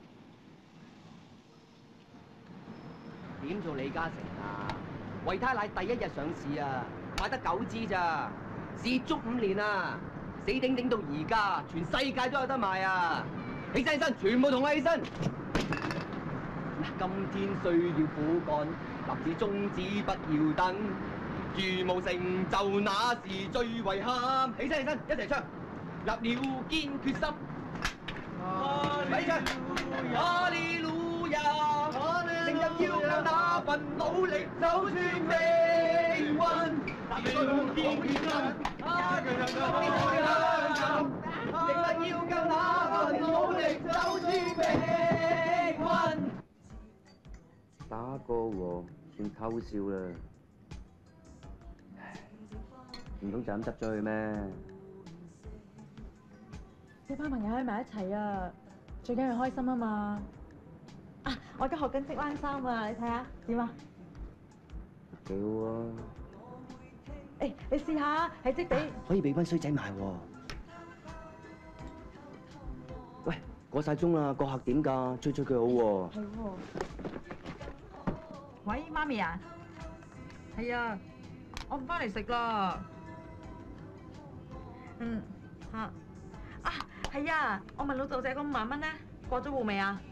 點做李嘉誠啊？維他奶第1日上市啊，買得9支咋，蝕足5年啊，死頂頂到而家，全世界都有得賣啊！起身起身，全部同我起身！今天需要苦幹，立志終止不要等，如無成就那是最遺憾。起身起身，一齊唱！立了堅決心，咪唱！哈利路亞，成日要靠那份努力走穿命運，立了堅決心，成日要靠那份努力走穿命運。打個喎，算偷笑啦，唔通就咁執咗佢咩？ 呢班朋友喺埋一齊啊，最緊要開心啊嘛！啊，我而家學緊織冷衫啊，你睇下點啊？ 幾好啊！ 誒，你試下喺織地可以俾班衰仔賣喎。喂，過晒鐘啦，個客點㗎？追佢好喎。 係喎。 喂，媽咪啊，係啊，我唔翻嚟食啦。係啊，我問老豆借嗰5萬蚊咧，過咗戶未啊？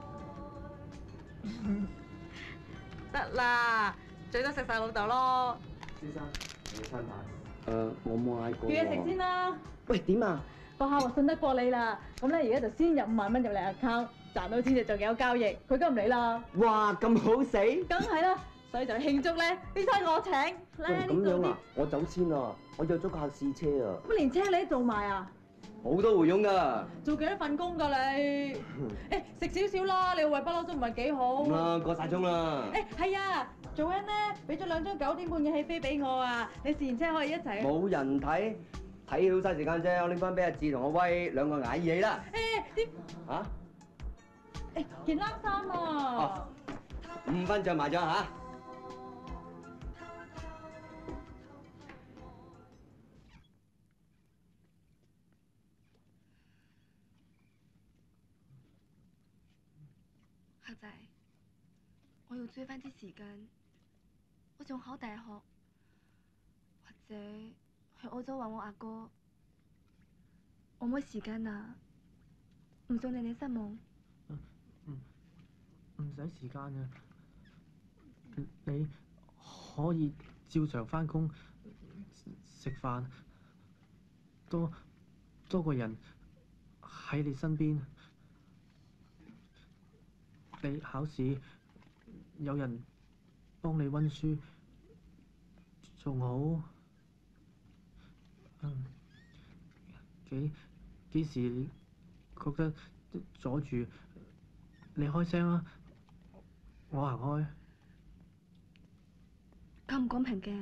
得啦，最多食晒老豆咯。 先生，你餐牌。 我冇嗌過。 叫嘢食先啦。 喂，點啊？ 個客話信得過你啦，咁咧而家就先入5萬蚊入嚟 account，賺到錢就做幾有交易，佢梗唔理啦。 哇，咁好死！ 梗係啦，所以就慶祝咧，呢餐我請。 喂，咁樣啊？我走先啦，我約咗個客試車啊。 乜連車你都做埋啊？ 好多回佣㗎。 做幾多份工㗎你？誒，食少少啦，你個胃不嬲都唔係幾好。 咁啦，過晒鐘啦。 誒，係啊，做人咧俾咗2張9點半嘅戲飛俾我啊，你試完車可以一齊。 冇人睇，睇好嘥時間啫，我拎翻俾阿志同阿威2個捱義氣啦。嚇？ 件冷衫啊 ！5分就賣咗嚇。 客仔，我要追翻啲時間，我仲考大學，或者去澳洲揾我阿哥。我冇時間啊，唔想令你失望。 唔使時間啊！你可以照常返工、食飯，多個人喺你身邊。你考試有人幫你溫書，仲好。幾時覺得阻住，你開聲啦，我行開。 咁唔公平嘅。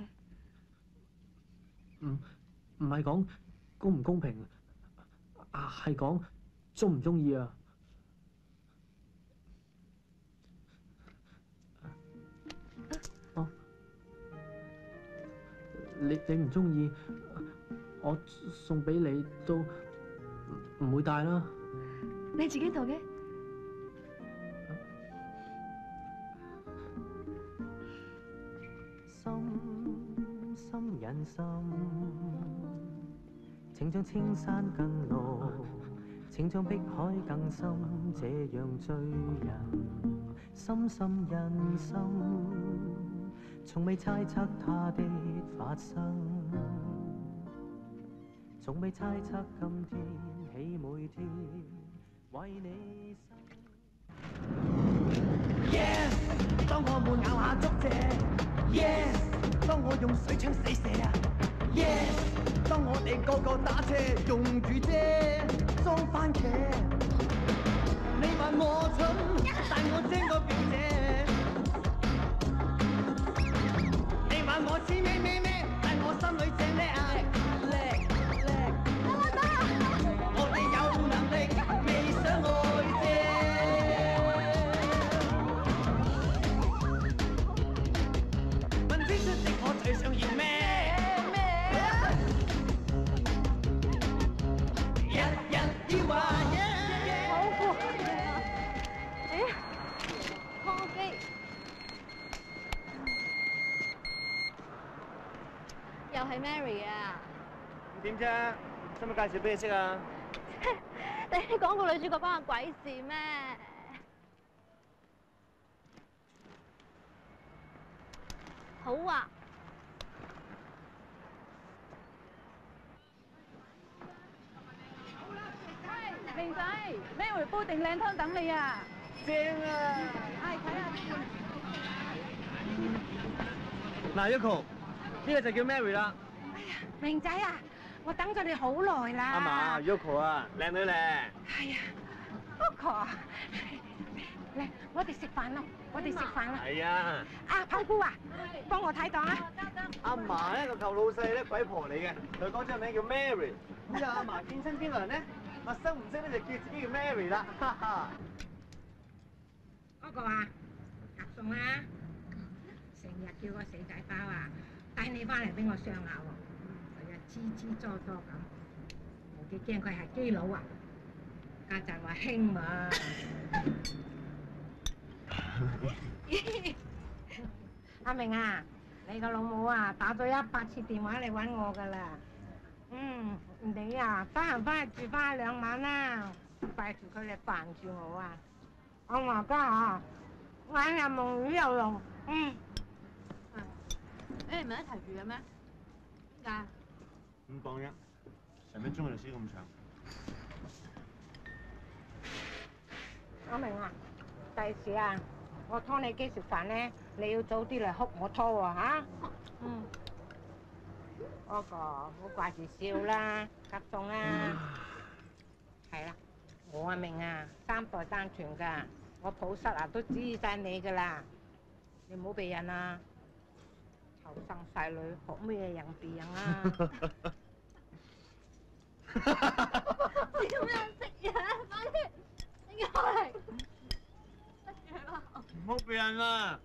唔係講公唔公平，係講鍾唔鍾意啊！你唔鍾意，我送俾你都唔會帶啦。 你自己做嘅？ 心忍心，請將青山更綠，請將碧海更深，這樣醉人，深深印心，從未猜測它的發生。 從未猜測今天起每天為你生。 Yes， 當我們咬下竹蔗 ，Yes， 當我用水槍死蛇啊 ，Yes， 當我哋個個打車用雨遮裝番茄，你話我蠢，但我精過表姐，你話我知咩咩咩，但我心裏正叻啊叻，我哋有能力未想愛啫。我最想要咩？日日要話好攰啊！咦，call機又係 Mary 啊！ 點啫？使唔使介紹俾你識啊？ 你講個女主角關我鬼事咩？好啊！ 明仔，Mary煲定靚湯等你啊！ 正啊！ 係睇下先。 嗱 ，Yoko，呢個就叫 Mary 啦。 明仔啊，我等咗你好耐啦。 阿嫲 ，Yoko 啊，靚女咧。 係啊 ，Yoko，嚟，我哋食飯咯，我哋食飯啦。 係啊。 啊，胖姑啊，幫我睇檔啊。 阿嫲咧個舊老細咧鬼婆嚟嘅，佢講真名叫 Mary。咁就阿嫲見親邊個人咧，陌生唔識咧就叫自己叫 Mary 啦，哈哈。 嗰個啊，夾餸啦，成日叫個死仔包啊，帶你翻嚟俾我雙咬喎，佢啊支支左左咁，我幾驚佢係基佬啊，家陣話興嘛。阿明啊，你個老母啊打咗100次電話嚟揾我㗎啦。你啊得閒翻去住翻2晚啦，費事佢哋煩住我啊。我話家下眼又朦魚又聾。 你唔係一齊住嘅咩？點解？ 咁講啫，成分鐘嘅歷史咁長。 阿明啊，第時啊，我拖你幾時飯咧？你要早啲嚟哭我拖喎嚇。嗰個唔好掛住笑啦，夾餸啦。係啦，我阿明啊，3代單傳㗎，我抱室啊都知晒你㗎啦。你唔好避人啊！後生細女學咩人避人啊？ 點樣食嘢？快啲拎開嚟！食嘢啦！ 唔好避人啊！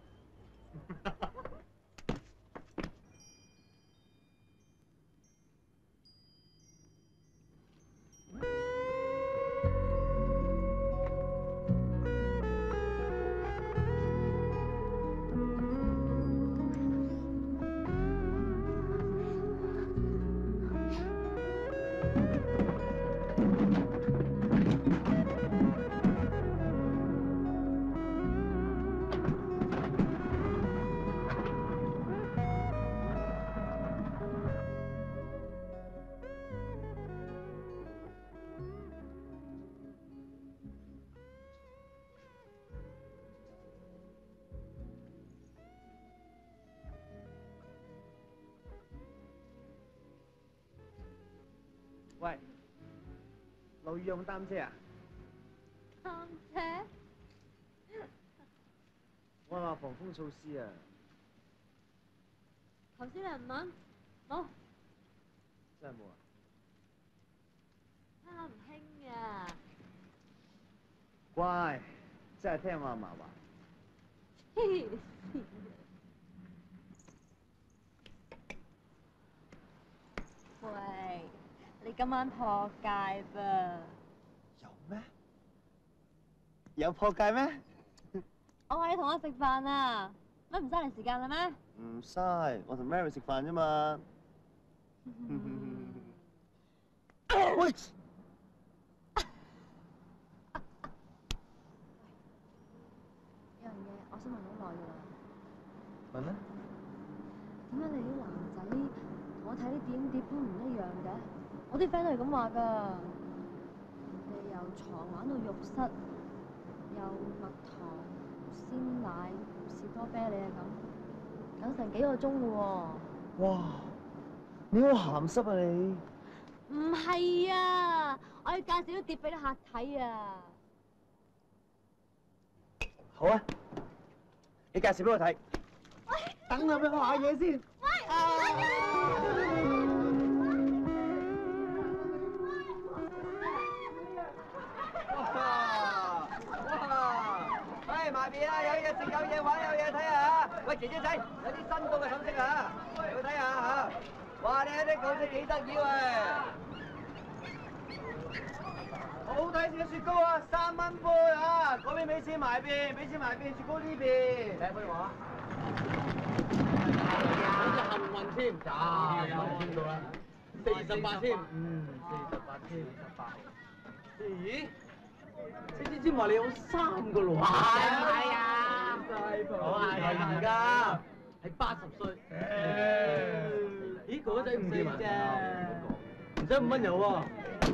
喂，落雨有冇擔遮啊？ 擔遮？ 我話防風措施啊。 頭先你唔問，冇。 真係冇啊？ 聽下唔興啊！ 乖，真係聽我阿嫲話。 黐線！喂，你今晚破戒噃？ 有咩？有破戒咩？ 我話你同我食飯啊，乜唔嘥你時間啦咩？ 唔嘥，我同 Mary 食飯啫嘛。喂！ 有樣嘢我想問好耐㗎啦。 問啦。 點解你啲男仔同我睇啲點館唔一樣嘅，我啲 friend 都係咁話㗎。你由床玩到浴室，有蜜糖、鮮奶、士多啤梨啊咁，搞成幾個鐘㗎喎。 哇！你好鹹濕啊你！ 唔係啊，我要介紹啲碟俾啲客睇啊。 好啊，你介紹俾我睇。等我俾我下嘢先。 喂，埋邊啊！有嘢食，有嘢玩，有嘢睇啊！喂，姐姐仔，有啲新到嘅粉色啊！嚟去睇下嚇！哇，你睇啲狗仔幾得意喎！好抵食嘅雪糕啊，3蚊杯啊！嗰邊俾錢埋邊，俾錢埋邊，雪糕呢邊。睇杯我。 好似幸運添，咋？有到啦，48添。48添，48。咦？知話你有3個咯喎？ 係啊。 我係而家係80歲。咦，哥哥仔唔掂啫，唔使5蚊油喎。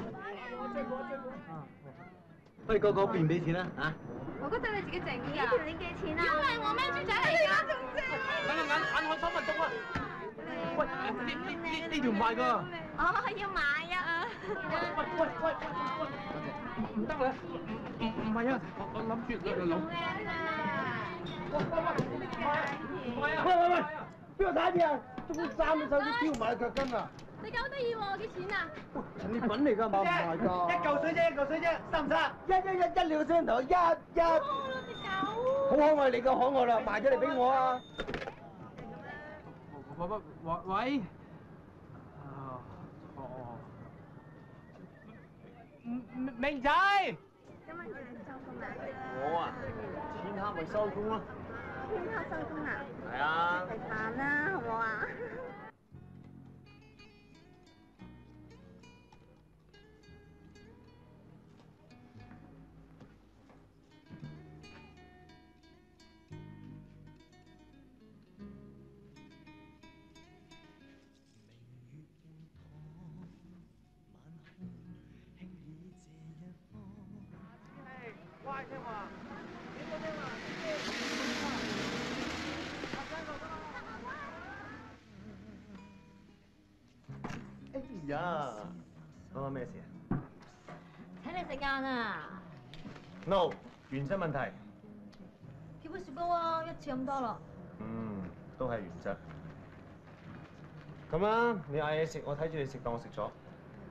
不如個個變俾錢啦嚇！ 我覺得你自己整㗎。呢條鏈幾錢啊？因為我孭豬仔嚟㗎。 眼看手勿動啊！喂，呢條唔賣㗎。 我要買啊！ 唔得啦！唔係啊！我諗住諗。 喂！邊個睇啲啊？中3都手指挑埋腳跟啊！ 你夠得意喎，幾錢啊？ 陳列品嚟㗎，唔係㗎。 一嚿水啫，1嚿水啫，收唔收？ 一兩聲頭，一。好可愛，你個可愛啦，賣咗嚟俾我啊！ 喂。明仔。 今晚叫你收工啊？ 我啊，天黑咪收工咯。 天黑收工啊？ 係啊。 食飯啦，好唔好啊？ 哎呀，講緊咩事啊請你食晏啊！ ？No，原則問題。 叫杯雪糕啊，一次咁多咯。 都係原則。咁啦，你嗌嘢食，我睇住你食，當我食咗。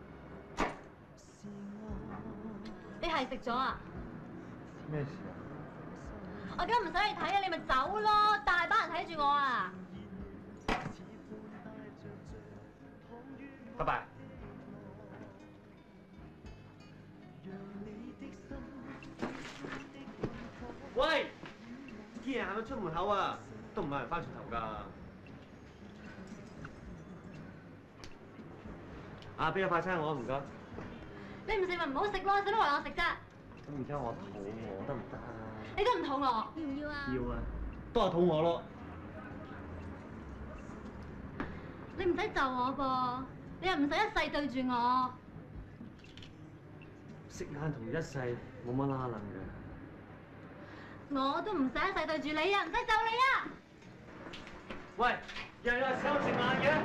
你係食咗啊？ 咩事啊？ 我而家唔使你睇啊，你咪走咯，大班人睇住我啊！ 拜拜。喂，見人行到出門口啊，都唔係人翻轉頭㗎。啊，俾個快餐我唔該。 你唔食咪唔好食咯，使乜為我食啫？ 咁而家我肚餓得唔得啊？ 你都唔肚餓，要唔要啊？ 要啊，都係肚餓咯。 你唔使就我噃，你又唔使一世對住我。 食晏同一世冇乜拉楞嘅。 我都唔使一世對住你啊，唔使就你啊！ 喂，又有時候食晏嘅。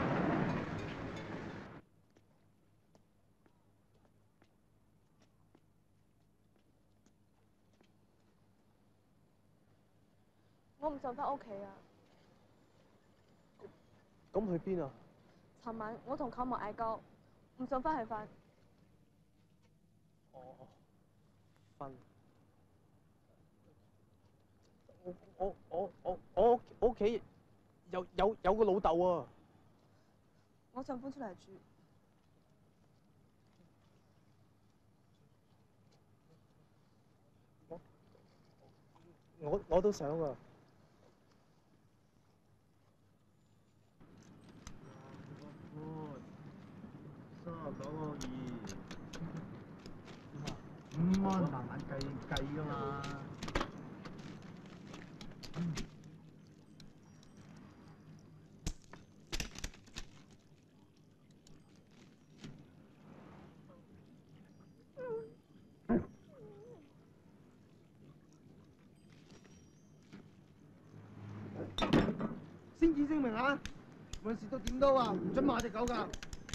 我唔想翻屋企啊！ 咁去邊啊？ 尋晚我同舅母嗌交，唔想翻去瞓。 哦，瞓。我屋企有個老豆啊！ 我想搬出嚟住。 我都想啊！ 5蚊慢慢計㗎嘛。 先至聲明啊！無論蝕到點都啊，唔准罵只狗㗎。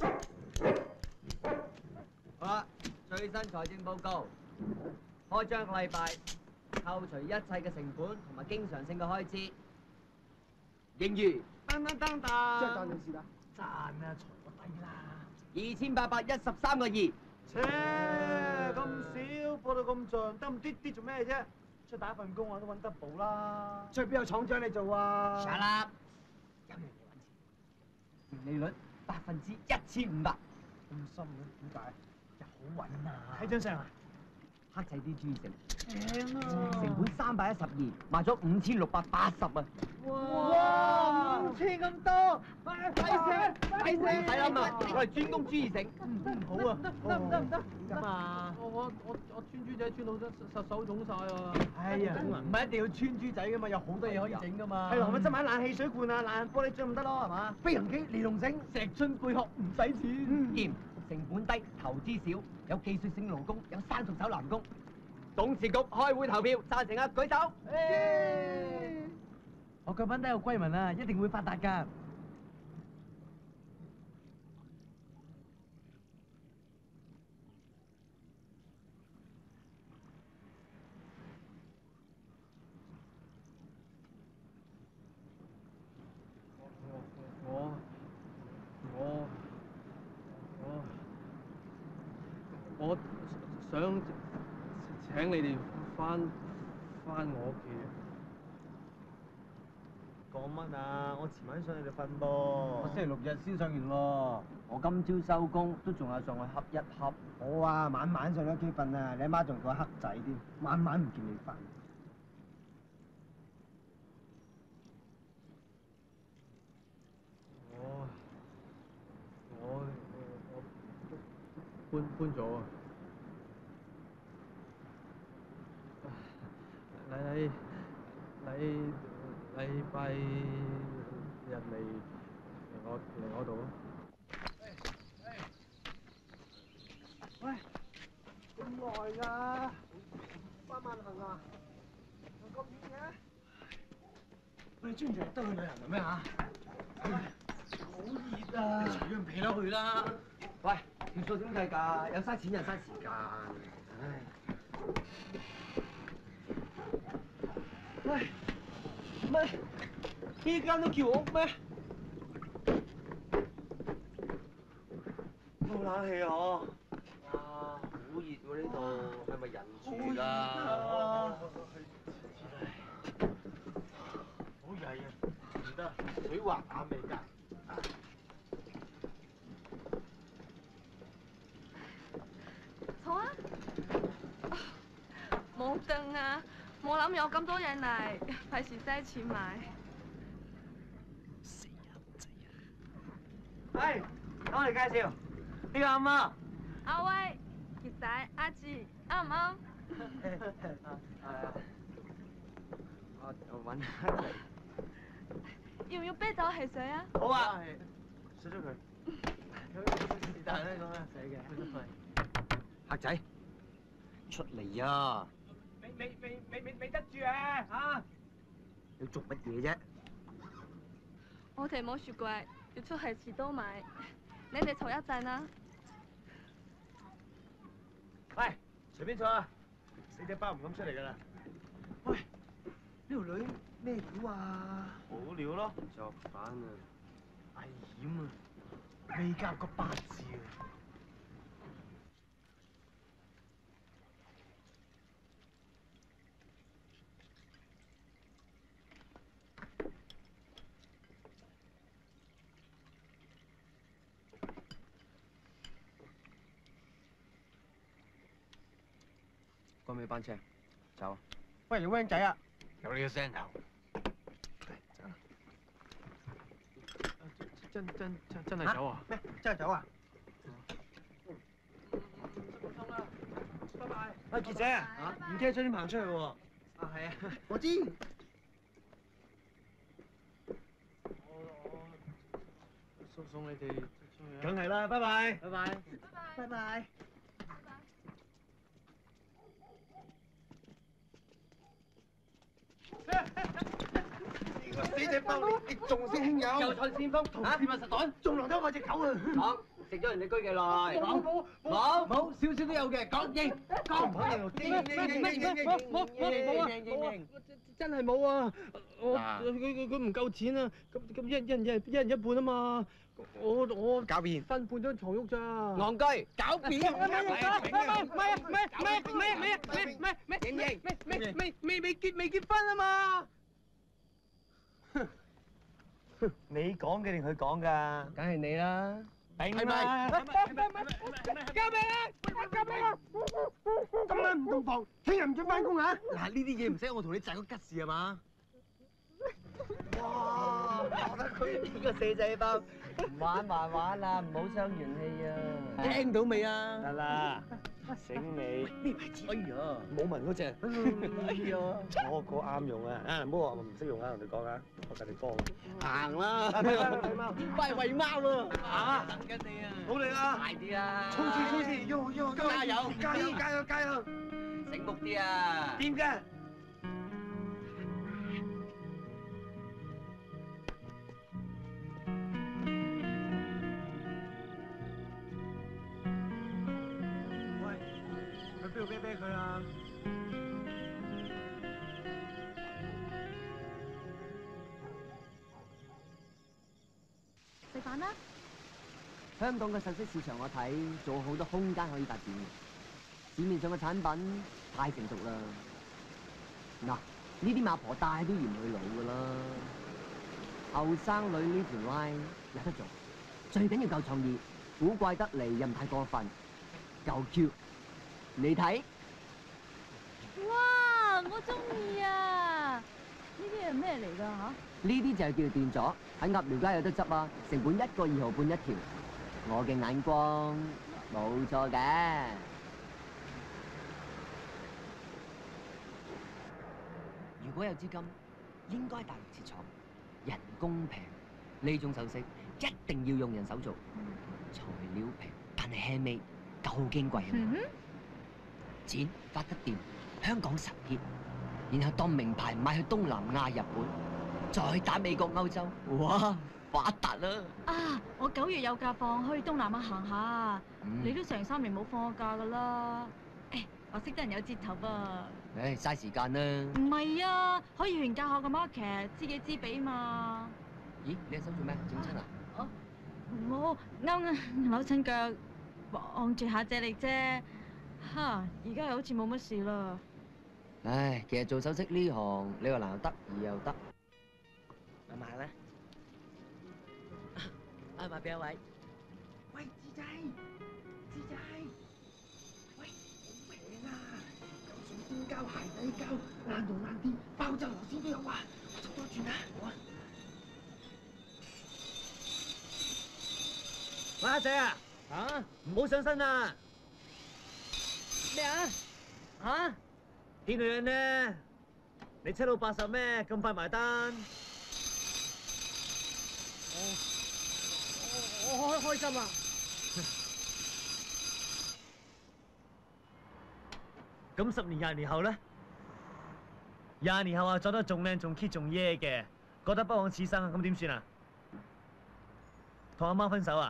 好啦，最新財政報告，開張個禮拜，扣除一切嘅成本同埋經常性嘅開支，盈餘噔噔噔噔，即係賺定蝕啦？ 賺啊，財個底啦。 2813個億。 切，咁少報到咁盡，得咁啲啲做咩啫？出打份工啊，都揾得補啦。出邊有廠長你做啊 Shut up！有樣嘢揾錢，盈利率1500%。 咁深嘅，點解？ 又好穩啊！ 睇張相啊！ 黑仔啲豬食， 正啊！ 成本312，賣咗5680啊！ 哇！5000咁多， 抵死！唔使諗啊，我係專攻豬耳繩。 好啊！ 得點啊？我穿豬仔穿到手腫晒啊！ 哎呀， 唔係一定要穿豬仔噶嘛，有好多嘢可以整噶嘛。 係咯，咪執埋冷氣水罐啊、冷玻璃樽咁得咯，係嘛？飛行機、尼龍繩、 石春貝殼唔使錢。 掂，成本低，投資少，有技術性勞工，有生熟手男工。董事局開會投票，贊成啊，舉手！ 我腳板底有閨民啊，一定會發達㗎。 我想請你哋翻我屋企。 講乜啊？我遲晚上你哋瞓噃。 我星期六日先上完喎，我今朝收工都仲有上去恰一恰。 我啊，晚晚上你屋企瞓啊，你阿媽仲叫我黑仔添，晚晚唔見你翻。 我搬咗啊！禮拜日嚟我度啊！ 喂，咁耐㗎，翻萬行啊？咁遠嘅？你專程得去旅行係咩嚇？好熱啊！你除咗皮褸去啦。 喂，條數點計㗎？有嘥錢又嘥時間。唉。喂，乜？呢間都叫屋咩？冇冷氣嗬？哇，好熱喎呢度，係咪人住㗎？ 好曳啊！唔得，水滑眼未㗎。 坐啊！冇凳啊！冇諗有咁多嘢嚟，費事嘥錢買。 死人仔啊！喂，等我嚟介紹，呢個阿媽。 阿威、傑仔、阿志，啱唔啱？ 我揾下嚟。 要唔要啤酒汽水啊？ 好啊，食咗佢。是但啦，講啦，死嘅。 黑仔，出嚟啊！ 未得住啊！嚇！ 你做乜嘢啫？ 我哋冇雪櫃，要出去士多買。你哋坐一陣啦。 喂，隨便坐啊！死隻包唔敢出嚟㗎啦。喂，呢條女咩料啊？好料咯，作反啊！危險啊！未夾個八字啊！ 關唔關班車？走啊！ 喂，你 wing 仔啊！ 有你個聲頭。真係走啊？ 咩？真係走啊？ 拜拜。 喂，傑仔啊，唔記得將啲行出去喎。 啊，係啊， 我知。 我送你哋出去。 梗係啦，拜拜。 拜拜。 拜拜。 死隻包，你仲識輕友？ 又蔡先鋒同史密實袋， 仲留咗我隻狗啊！ 講食咗人哋居嘅內，冇少少都有嘅，講認講。冇，真係冇啊！佢唔夠錢啊！咁一人一半啊嘛！我狡辯分半張床褥咋？戇居狡辯！未結婚啊嘛！ 你講嘅定佢講㗎？ 梗係你啦！ 係咪？ 救命啊！救命啊！ 今晚唔洞房，聽日唔准翻工啊！ 嗱，呢啲嘢唔使我同你賺個吉事係嘛？ 哇！覺得佢呢個四仔包玩埋玩啦，唔好傷元氣啊！ 聽到未啊？ 得啦，醒你。 咩牌子？哎呀， 冇紋嗰隻。 哎呀， 我個啱用啊！啊，唔好話我唔識用啊，同你講啊，我教你幫。 行啦！快餵貓咯！啊，等緊你啊！ 好嚟啦！ 快啲啊！ 衝刺！喐！ 加油！ 加油！ 醒目啲啊！ 掂嘅。喂，去邊度啤佢啊？ 食飯啦！ 香港嘅首飾市場我睇仲有好多空間可以發展嘅，市面上嘅產品太成熟啦。嗱，呢啲馬婆帶都嫌佢老㗎啦。後生女呢條 line 有得做，最緊要夠創意，古怪得嚟又唔太過分，夠 Q。你睇， 哇！我中意啊！呢啲係咩嚟㗎嚇？ 呢啲就係叫電咗，喺鴨寮街有得執啊，成本1個2毫半一條。我嘅眼光冇錯嘅。如果有資金，應該大陸設廠，人工平，呢種首飾一定要用人手做，材料平，但係 handmade 夠矜貴啊！錢發得掂，香港實業，然後當名牌賣去東南亞、日本，再打美國、歐洲，哇！發達啦！ 啊！我9月有假放，去東南亞行下。你都成3年冇放過假㗎啦。誒，我識得人有折頭噃。 唉，嘥時間啦。 唔係啊，可以原價學個 market，知己知彼嘛。 咦？你隻手做咩？整親啊？ 我啱扭親腳，按住下借力啫。嚇！而家又好似冇乜事啦。 唉，其實做首飾呢行，你話難又得，易又得。 買啦！買俾一位。 喂，智仔，喂，好平啊！有水晶膠、鞋底膠、爛銅爛鐵、爆炸螺絲都有啊！我執多轉啊！好啊！ 喂，阿仔啊！嚇，唔好上身啊！咩啊？嚇？見女人呢？你7到80咩？咁快埋單？我開心啊！咁10年20年後咧？20年後啊，做得仲靚仲 key 仲耶嘅，覺得不枉此生，咁點算啊？同阿媽分手啊？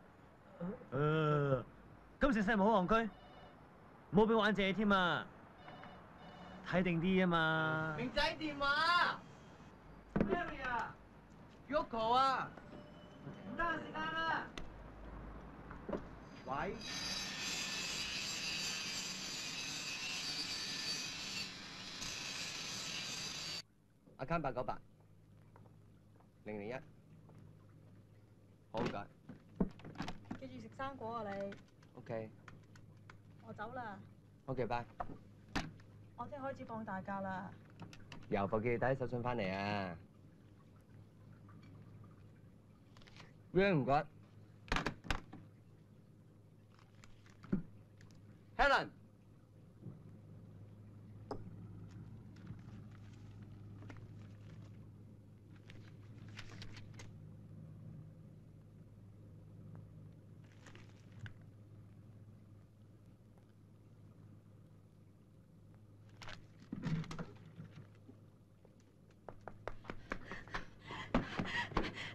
今時世冇好戇居，冇俾玩借添啊！睇定啲啊嘛！ 明仔電話 ，Mary 啊 ，Yoko 啊，唔得時間啦。喂。account 898-001，好唔該。 記住食生果啊你。 OK。 我走啦。 OK，拜。 我聽日開始放大假啦。 郵報記你帶啲手信翻嚟啊 ，Will 唔該。Helen。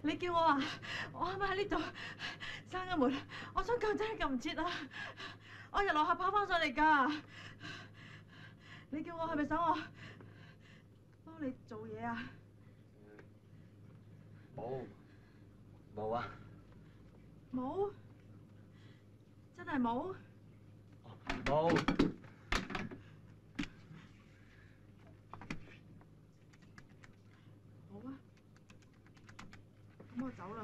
你叫我啊，我啱啱喺呢度閂咗門，我想救真係救唔切啊！我由樓下跑翻上嚟㗎。你叫我係咪想我幫你做嘢啊？ 冇啊！ 冇，真係冇。 冇。 好啊，咁我走啦。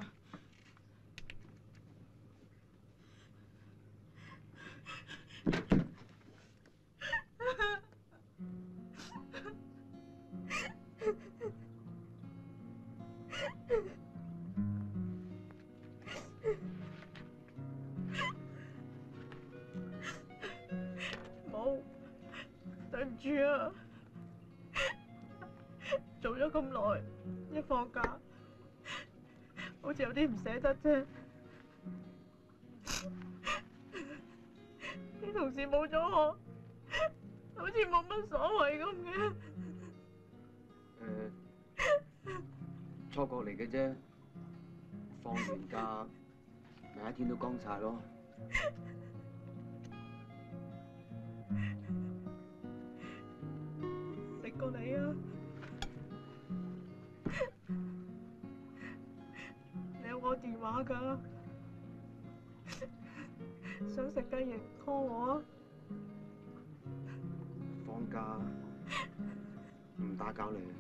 冇，對唔住啊！做咗咁耐，一放假，好似有啲唔捨得啫。啲同事冇咗我，好似冇乜所謂咁嘅。 錯覺嚟嘅啫，放完假咪一天都光晒咯。 食過你啊！你有我電話㗎，想食雞翼 call 我啊！ 放假唔打攪你。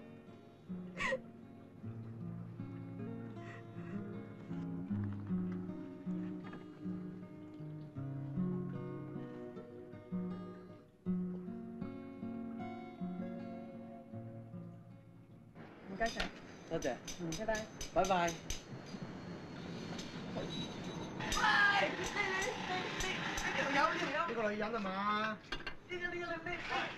唔該晒， 多謝。 拜拜。 拜拜。 呢個女人係嘛？ 呢個女人啊！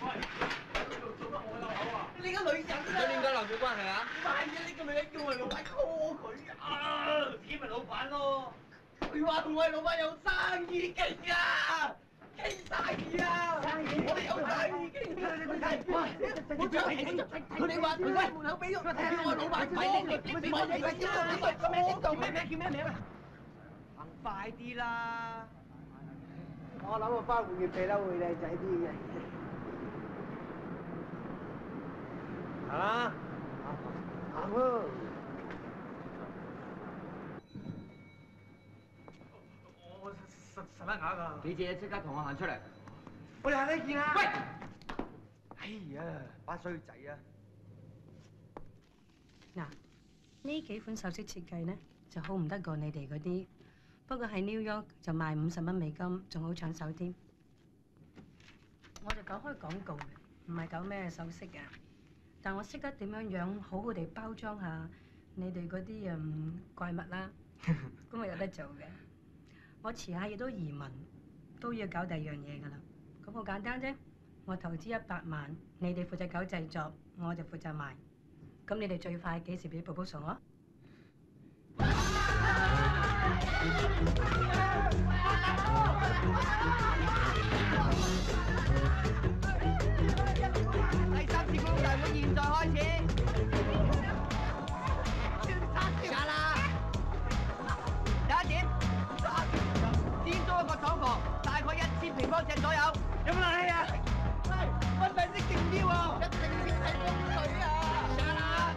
你點解男女關係啊？唔係啊！呢個女人叫我係老闆 call 佢啊，自己咪老闆咯。佢話同我係老闆有生意傾啊，傾生意啊！我哋有生意傾啊！你睇，我真係佢哋話佢喺門口俾咗我睇我係老闆 call 佢，你冇嘢嘅叫咩名啊？行快啲啦！ 我諗我翻換月被啦，會靚仔啲嘅。 啊！ 行咯。 我實得啞㗎。 你隻嘢即刻同我行出嚟。 我哋行呢件啊！ 喂！ 哎呀，班衰仔啊！ 嗱，呢幾款首飾設計呢，就好唔得過你哋嗰啲。不過喺 New York 就賣50蚊美金，仲好搶手添。我就搞開廣告嘅，唔係搞咩首飾嘅。但我識得點樣好好地包裝下你哋嗰啲怪物啦，咁我有得做嘅。我遲下亦都移民，都要搞第二樣嘢㗎啦。咁好簡單啫，我投資100萬，你哋負責搞製作，我就負責賣。咁你哋最快幾時俾 proposal 我？ 第3次公大會現在開始。下啦！第1點，建築一個廠房，大概1000平方尺左右。有冇冷氣啊？喂，分費識勁啲喎，一定要睇風水啊！下啦！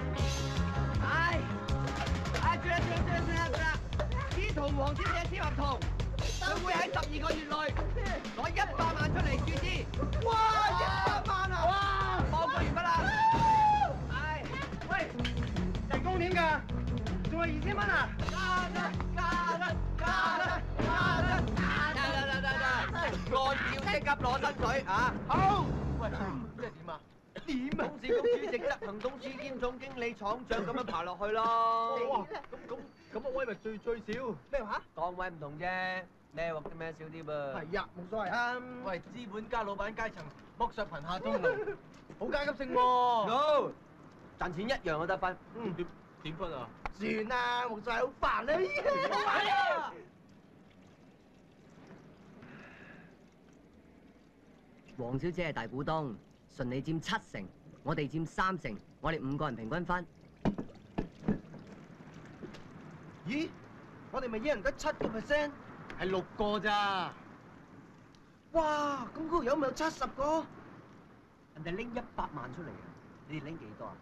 算啦！只同黃小姐簽合同，佢會喺12個月內攞100萬出嚟注資。哇！100萬啊！哇！報告完畢啦。喂，人工點㗎？仲係2000蚊啊？按照即刻攞薪水啊！好。喂，即係點啊？點啊？董事局主席、執行董事兼總經理、廠長咁樣爬落去咯。哇！咁我威咪最少咩話？崗位唔同啫，咩鑊啲咩少啲噃。係呀，冇所謂啊。喂，資本家老闆階層剝削貧下中農，好階級性喎。好，賺錢一樣都得分。點分啊？算啦，冇所謂，好煩啊！好玩啊！ 黃小姐係大股東，順利佔7成，我哋佔3成，我哋5個人平均分。 咦？我哋咪一人得7%， 係6個咋？ 哇！咁嗰條友咪有70個？人哋拎100萬出嚟啊！你哋拎幾多啊？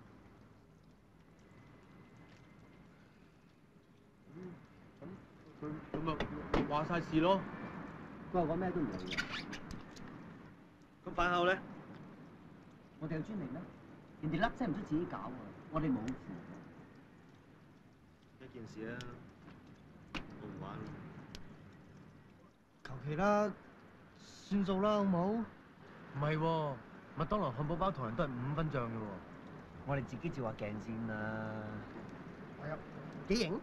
咁咪話晒事咯。 佢話我咩都唔理嘅。 咁飯後咧？ 我哋有專利咩？人哋粒聲唔知自己搞啊！我哋冇符。 一件事啊，我唔玩。 求其啦，算數啦，好冇？唔係喎，麥當勞漢堡包同人都係5分醬嘅喎。 我哋自己照下鏡先啦。 係啊，幾型？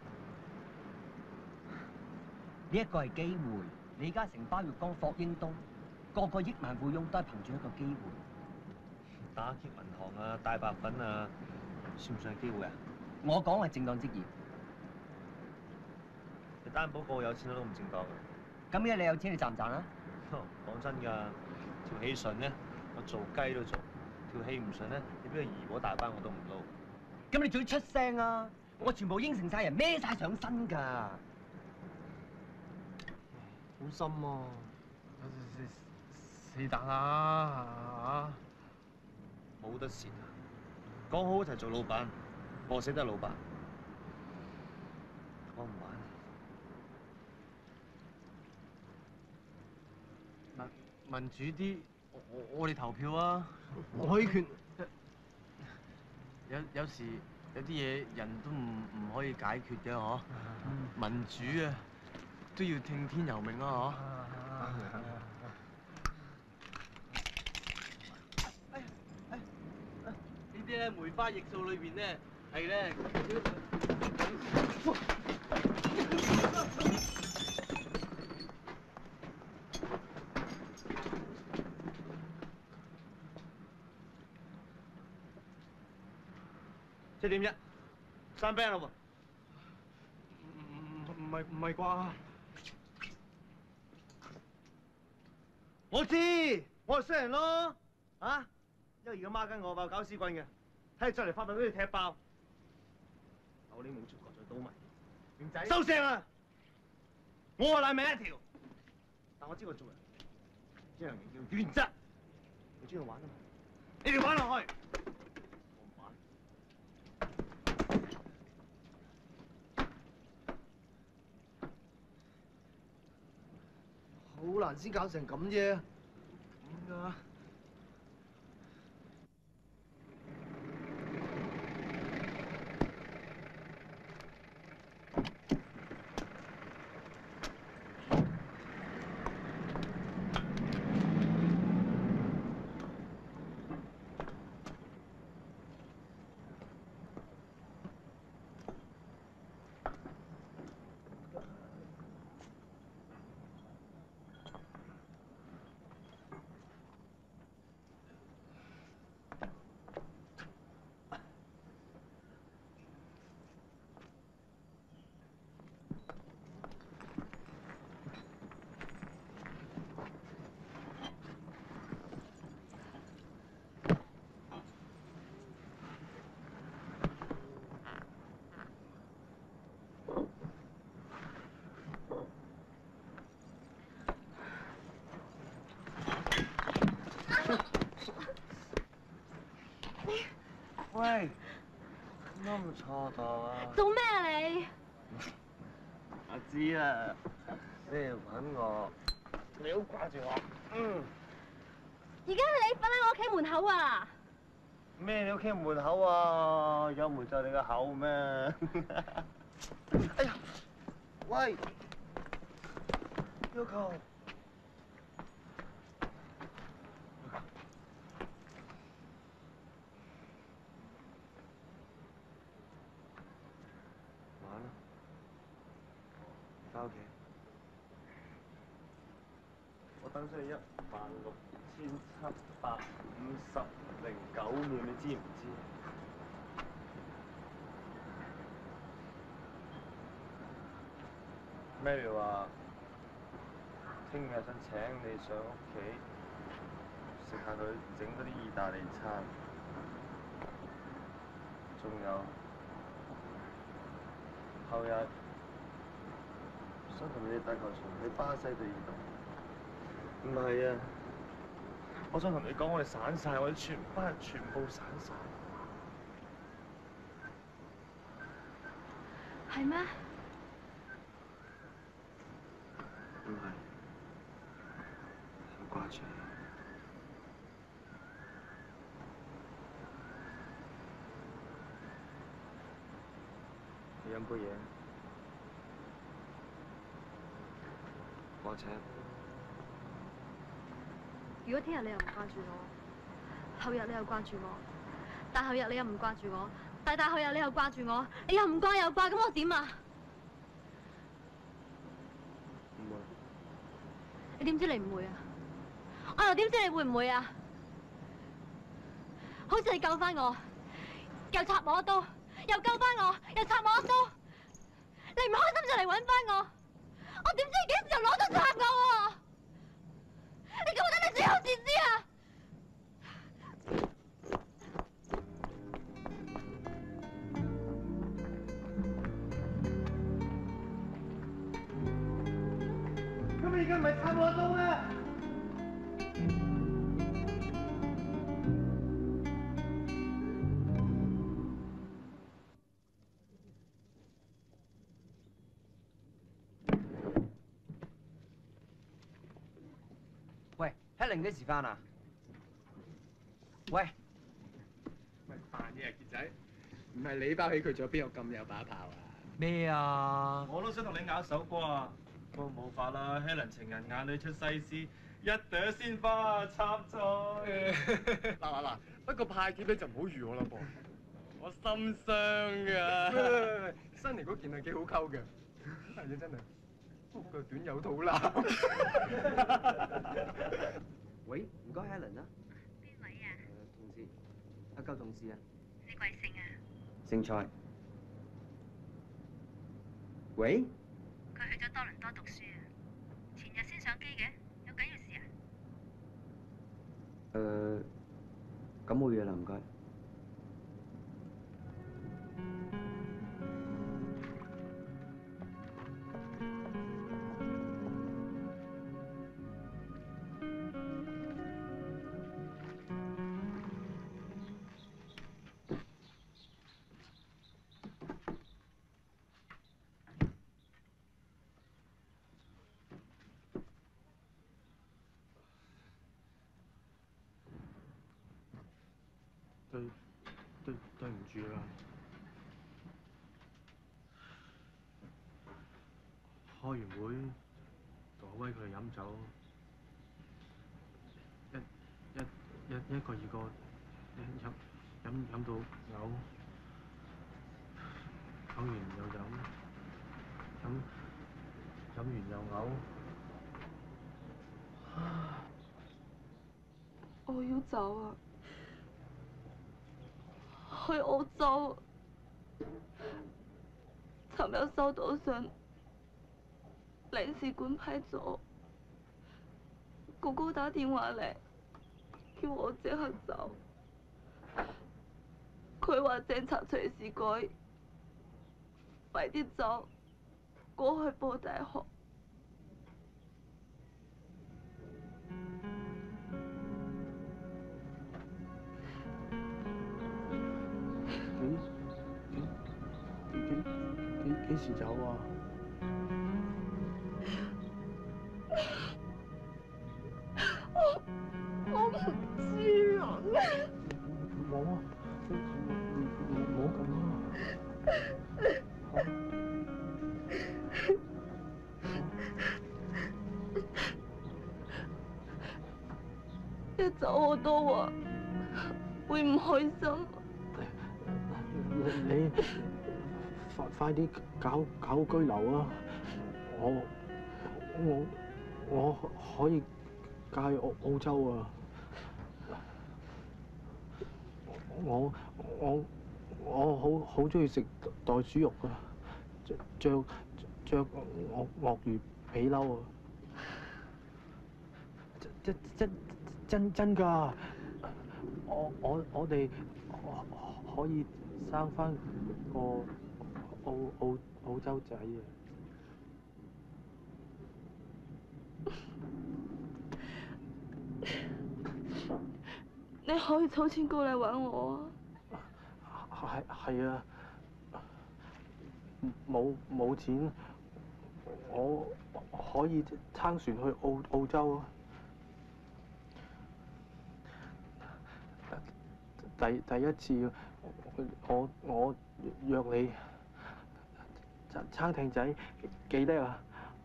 呢一個係機會，李嘉誠、包玉剛、霍英東，個個億萬富翁都係憑住一個機會。 打劫銀行啊，大白粉啊，算唔算係機會啊？ 我講係正當職業。 你擔保個有錢都唔正當嘅。 咁而家你有錢，你賺唔賺啊？ 講真㗎，條氣順咧，我做雞都做；條氣唔順咧，你俾個怡和大班我都唔撈。 咁你仲要出聲啊！我全部應承晒人，孭晒上身㗎。 好心喎，是但啦冇得蝕啊！講好一齊做老闆，餓死得老闆。我唔玩。 民主啲，我哋投票啊！我可以決。有時有啲嘢人都唔可以解決嘅嗬。民主啊，都要聽天由命啊嗬。呢啲咧梅花易數裏邊咧係咧。 即係點啫？生病啦喎！ 唔係啩？ 我知，我係衰人咯，啊！因為而家孖筋我爆搞屎棍嘅，睇你再嚟發問都要踢爆。有你冇出國再倒埋。明仔，收聲啊！我係賴命一條，但我知我做人一樣嘢叫原則。你中意玩啊嘛？你哋玩落去。我唔玩。 好難先搞成咁啫。咁㗎。 喂，點解咁錯檔啊？ 做咩啊你？ 我知啦，你嚟揾我，你好掛住我。 而家你瞓喺我屋企門口啊！ 咩？你屋企門口啊？有門就你個口咩？哎呀！喂 ，Yoko。翻屋企，我等咗你16750.9秒，你知唔知？咩料啊？聽日想請你上屋企食下佢整嗰啲意大利餐，仲有後日想同你打球場去巴西對爾特。唔係啊，我想同你講，我哋散晒，我哋全班人全部散晒。 係咩？ 唔係，我掛住你。你飲杯嘢，我請。 如果聽日你又唔掛住我，後日你又掛住我，大後日你又唔掛住我，大後日你又掛住我，你又唔掛又掛，咁我點啊？ 唔會。 你點知你唔會啊？我又點知你會唔會啊？好似你救翻我，又插我一刀，又救翻我，又插我一刀。你唔開心就嚟揾翻我，我點知幾時就攞刀插我喎？你覺得你最好自知啊？ 咁你而家唔係插我刀咩？ 喂 ，Helen 幾時翻啊？喂， 咪扮嘢啊，傑仔！唔係你包起佢，仲有邊個咁有把炮啊？ 咩啊？ 我都想同你咬手瓜，不過冇法啦。Helen 情人眼裏出西施，一朵鮮花插在。 嗱，不過派帖咧就唔好預我啦噃，我心傷㗎。新嚟嗰件係幾好溝嘅，係啊真係，腹腳短有肚腩。 喂，唔該 Helen 啊。 邊位啊？ 同事，阿舊同事啊。 你貴姓啊？ 姓蔡。喂？ 佢去咗多倫多讀書啊，前日先上機嘅，有緊要事啊？ 咁冇嘢啦，唔該。 對唔住啦，開完會同阿威佢哋飲酒，一個二個飲到嘔，嘔完又飲，飲完又嘔。 我要走啊！去澳洲。尋日收到信，領事館批咗，哥哥打電話嚟，叫我即刻走。佢話政策隨時改，快啲走，過去報大學。 幾時走啊？ 我唔知啊。 冇啊，冇咁啊。 一走我都話會唔開心。 你快啲搞居留啊！我可以嫁去澳洲啊！我好中意食袋鼠肉啊！着鱷魚皮褸啊！真㗎！我哋可以生翻個澳澳洲仔啊！ 你可以抽錢過嚟揾我啊！ 係啊，冇錢，我可以撐船去澳洲啊！第一次我約你撐艇仔，記得啊！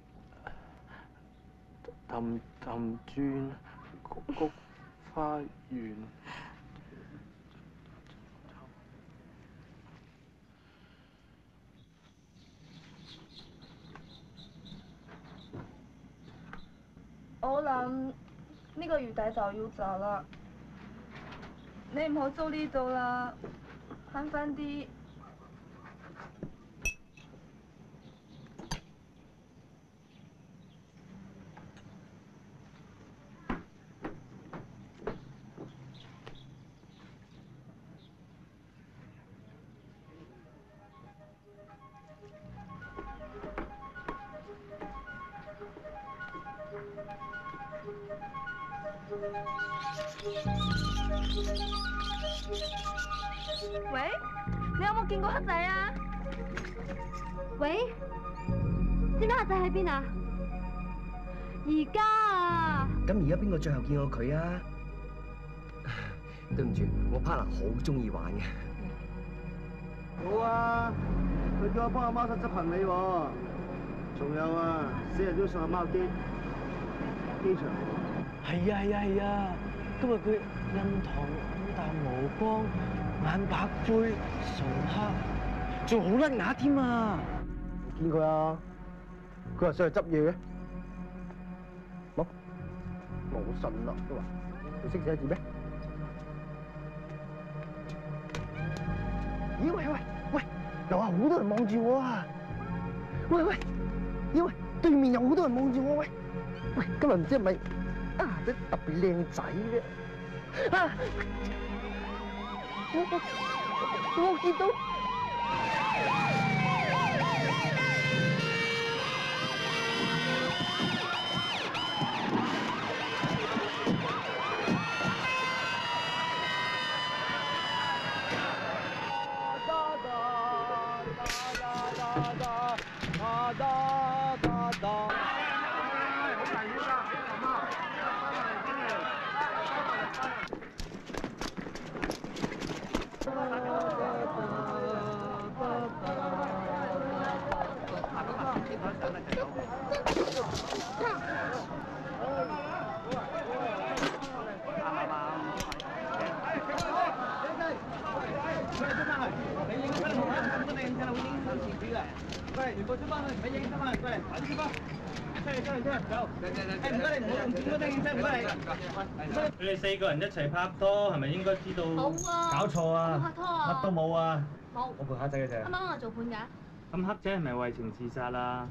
氹轉菊花園。 我諗呢個月底就要走啦，你唔好租呢度啦，慳返啲。喂，你有冇見過黑仔啊？ 喂，知唔知黑仔喺邊啊？而家啊！ 咁而家邊個最後見過佢啊？對唔住，我 partner 好中意玩嘅。 好啊，佢叫我幫阿貓叔執行李喎。仲有啊，4日都要送阿貓機場。 係啊！今日佢印堂淡無光，眼白灰，唇黑，仲好甩牙添啊！ 見佢啊？佢話上去執嘢嘅。冇信咯，都話佢識寫字咩？咦喂，樓下好多人望住我啊！喂，對面有好多人望住我喂，今日唔知係咪啊啲特別靚仔嘅啊！我見到。 你哋4個人一齊拍拖，係咪應該知道？ 冇啊！ 搞錯啊！ 拍拖啊！ 乜都冇啊！ 冇。 我陪黑仔嘅啫。 啱啱我做伴㗎。 咁黑仔係咪為情自殺啊？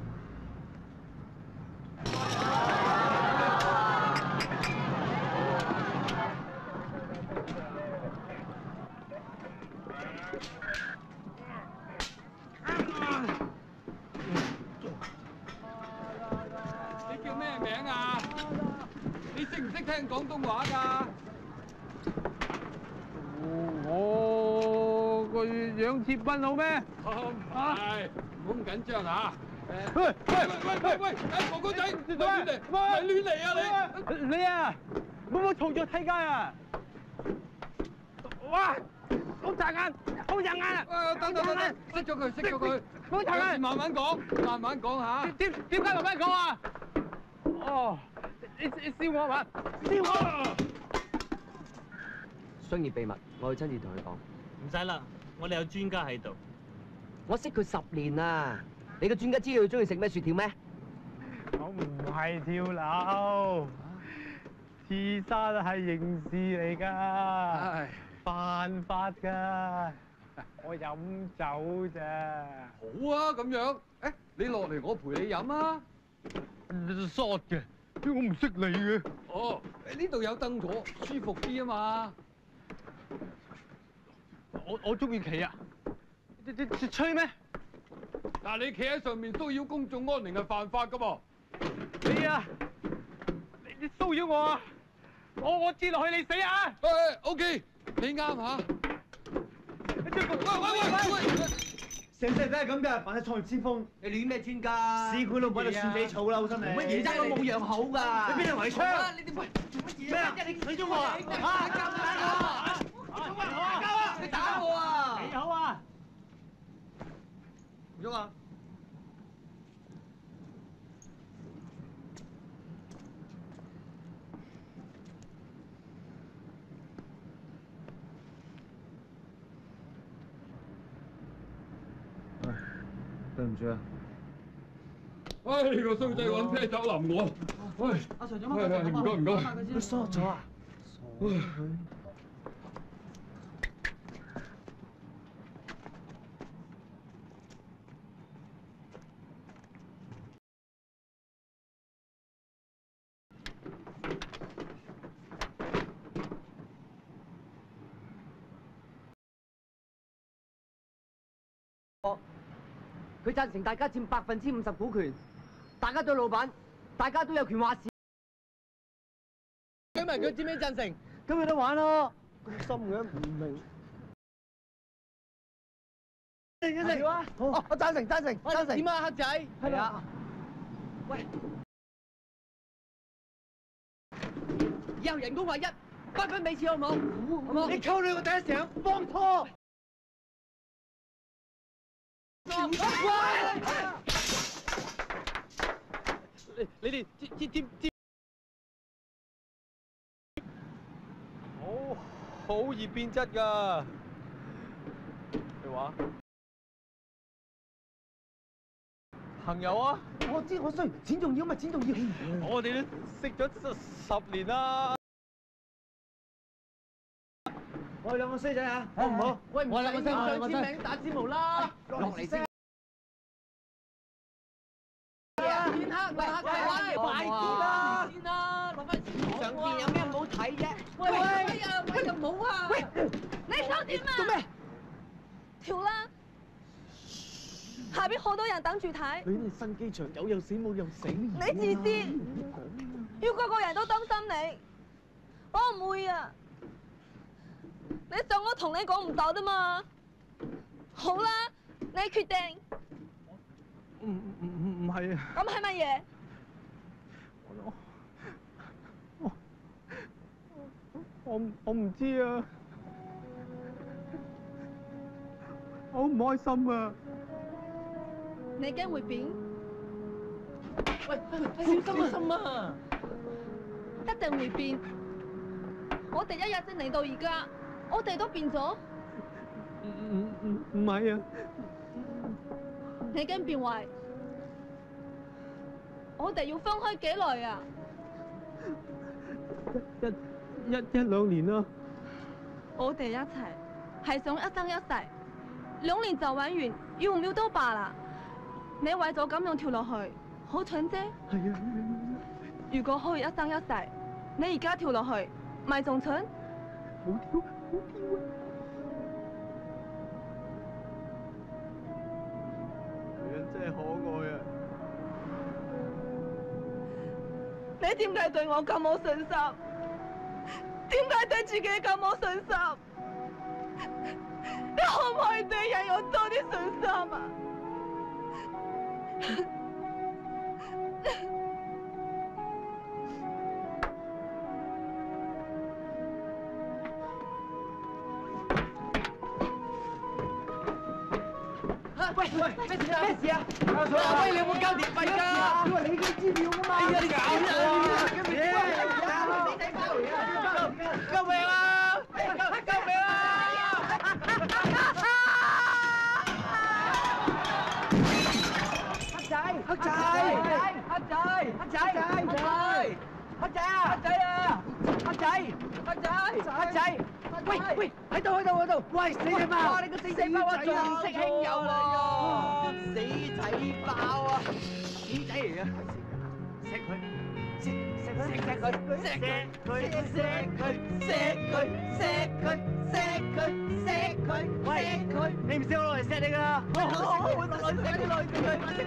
你叫咩名啊？你識唔識聽廣東話㗎？我個樣貼賓好咩？唔係，唔好咁緊張嚇。喂，哥哥仔，你亂嚟，咪亂嚟啊你！ 你啊，唔好嘈住睇街啊！哇，好扎眼啊！ 等，熄咗佢， 好扎眼， 慢慢講嚇。 點解慢慢講啊？哦，你笑我嘛？笑我！ 商業秘密，我會親自同佢講。 唔使啦，我哋有專家喺度。 我識佢10年啦，你個專家知道佢中意食咩雪條咩？ 我唔係跳樓，刺殺係刑事嚟㗎，犯法㗎。我飲酒咋？ 好啊，咁樣，你落嚟我陪你飲啊。 short 嘅，我唔識你嘅。 哦，呢度有凳坐，舒服啲啊嘛。 我中意企啊！你吹咩？ 嗱，你企喺上面騷擾公眾安寧係犯法噶噃。 你啊，你騷擾我啊！我接落去你死啊 ！OK， 你啱嚇。 喂！成世都係咁㗎，凡係創業先鋒。 你亂咩專家？ 市儈都揾到算幾草啦，好心你。 乜嘢啫？我冇養好㗎。 你邊度為槍？ 你哋喂做乜嘢？ 咩啊？你中我啊？ 你打我啊！ 你好啊！ 唔喐啊！對唔住啊！ 唉，個衰仔揾啤酒淋我。喂， 阿徐總， 唔該。 佢疏咗啊！ 佢贊成大家佔50%股權，大家都係老闆，大家都有權話事。居民佢佔唔佔贊成？咁咪得玩咯。咁深嘅唔明。嚟啊！好，我贊成。點啊，黑仔？係啊。喂，以後人工劃一，分分俾錢好唔好？好唔好？ 你溝女我第一成幫拖。 你哋接好易變質㗎。你話朋友啊？ 我知我衰，錢重要咪錢重要。 我哋都識咗10年啦。 我哋兩個衰仔啊，好唔好？ 喂，我兩個上簽名打指模啦，落嚟先。片黑，快啲啦！先啦，攞翻錢。上邊有咩唔好睇啫？喂又唔好啊！喂， 你想點啊？ 做咩？ 跳啦！下邊好多人等住睇。 你哋新機場有死冇又死。 你自私，要個個人都擔心你，我唔會啊！你想我同你講唔到啫嘛？好啦，你決定。 唔係啊！ 咁係乜嘢？ 我唔知啊！我好唔開心啊！ 你驚會變？ 喂，小心啊！ 一定會變。我哋一日先嚟到而家，我哋都變咗。 唔係啊！ 你驚變壞？我哋要分開幾耐啊？ 一兩年啦。 我哋一齊係想一生一世，2年就玩完，要唔要都罷啦。你為咗咁樣跳落去，好蠢啫。 係啊。 如果可以一生一世，你而家跳落去，咪仲蠢？ 好跳啊！女人真係可愛啊！ 你點解對我咁冇信心？點解對自己咁冇信心？你可唔可以對人有多啲信心啊？ 喂，咩事啊？喂，你有冇交電費㗎？因為你啲資料㗎嘛。哎呀，你搞錯啊！救命啊！救命啊！黑仔啊！黑仔啊！喂，喺度！喂，死仔包！哇，你個死仔包啊，重色輕友啦！死仔包啊，死仔嚟嘅，錫佢，錫佢。 你唔識我落嚟錫你㗎？我會落嚟錫你，落嚟錫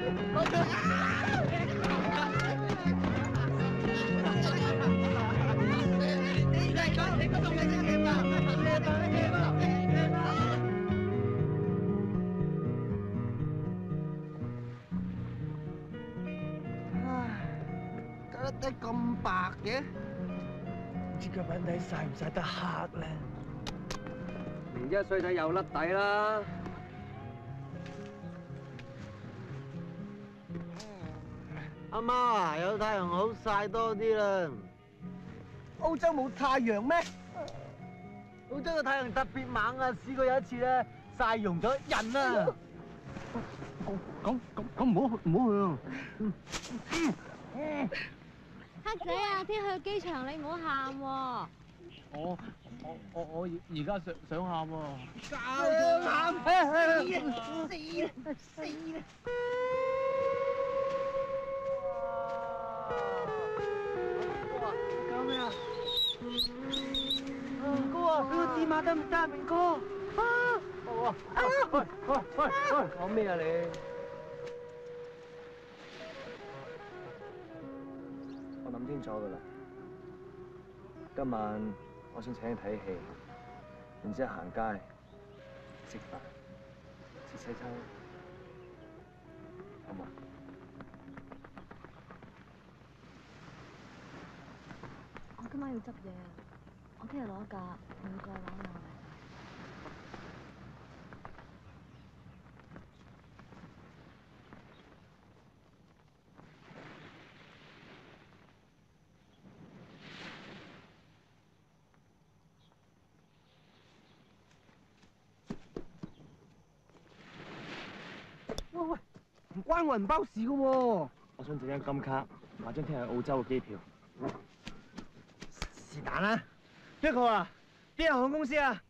搞得咁白嘅， 唔知腳板底曬唔曬得黑咧？ 而家衰仔又甩底啦！ 阿媽啊，有太陽好曬多啲啦。 澳洲冇太陽咩？ 澳洲嘅太陽特別猛啊！試過有一次咧，曬溶咗人啊！咁唔好去啊！ 黑仔啊，聽日去機場你唔好喊喎。 我而家想喊喎。 搞咩啊？明哥啊，俾個芝麻得唔得？明哥。 講咩啊你？ 我諗清楚㗎啦，今晚我想請你睇戲，然之後行街、食飯、切西餐，好嘛？ 我今晚要執嘢，我聽日攞假，唔會過嚟玩我。 喂，唔關我銀包事㗎喎。 我想整張金卡，買張聽日澳洲嘅機票。 是但啦。邊個啊？邊間航空公司啊？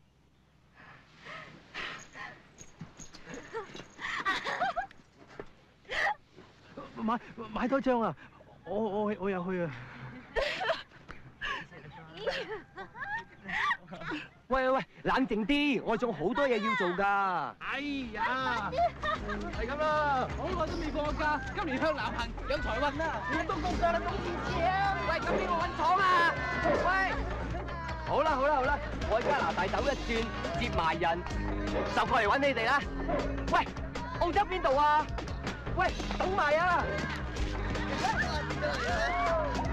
買多張啊！我有去啊。喂，冷靜啲，我仲好多嘢要做㗎。 哎呀，係咁啦，好耐都未放假，今年向南行有財運啦！你都咁上啦，咁錢錢。喂，咁邊個揾廠啊？喂，好啦，我加拿大走一轉，接埋人，就過嚟揾你哋啦。喂，澳洲邊度啊？喂，等埋啊！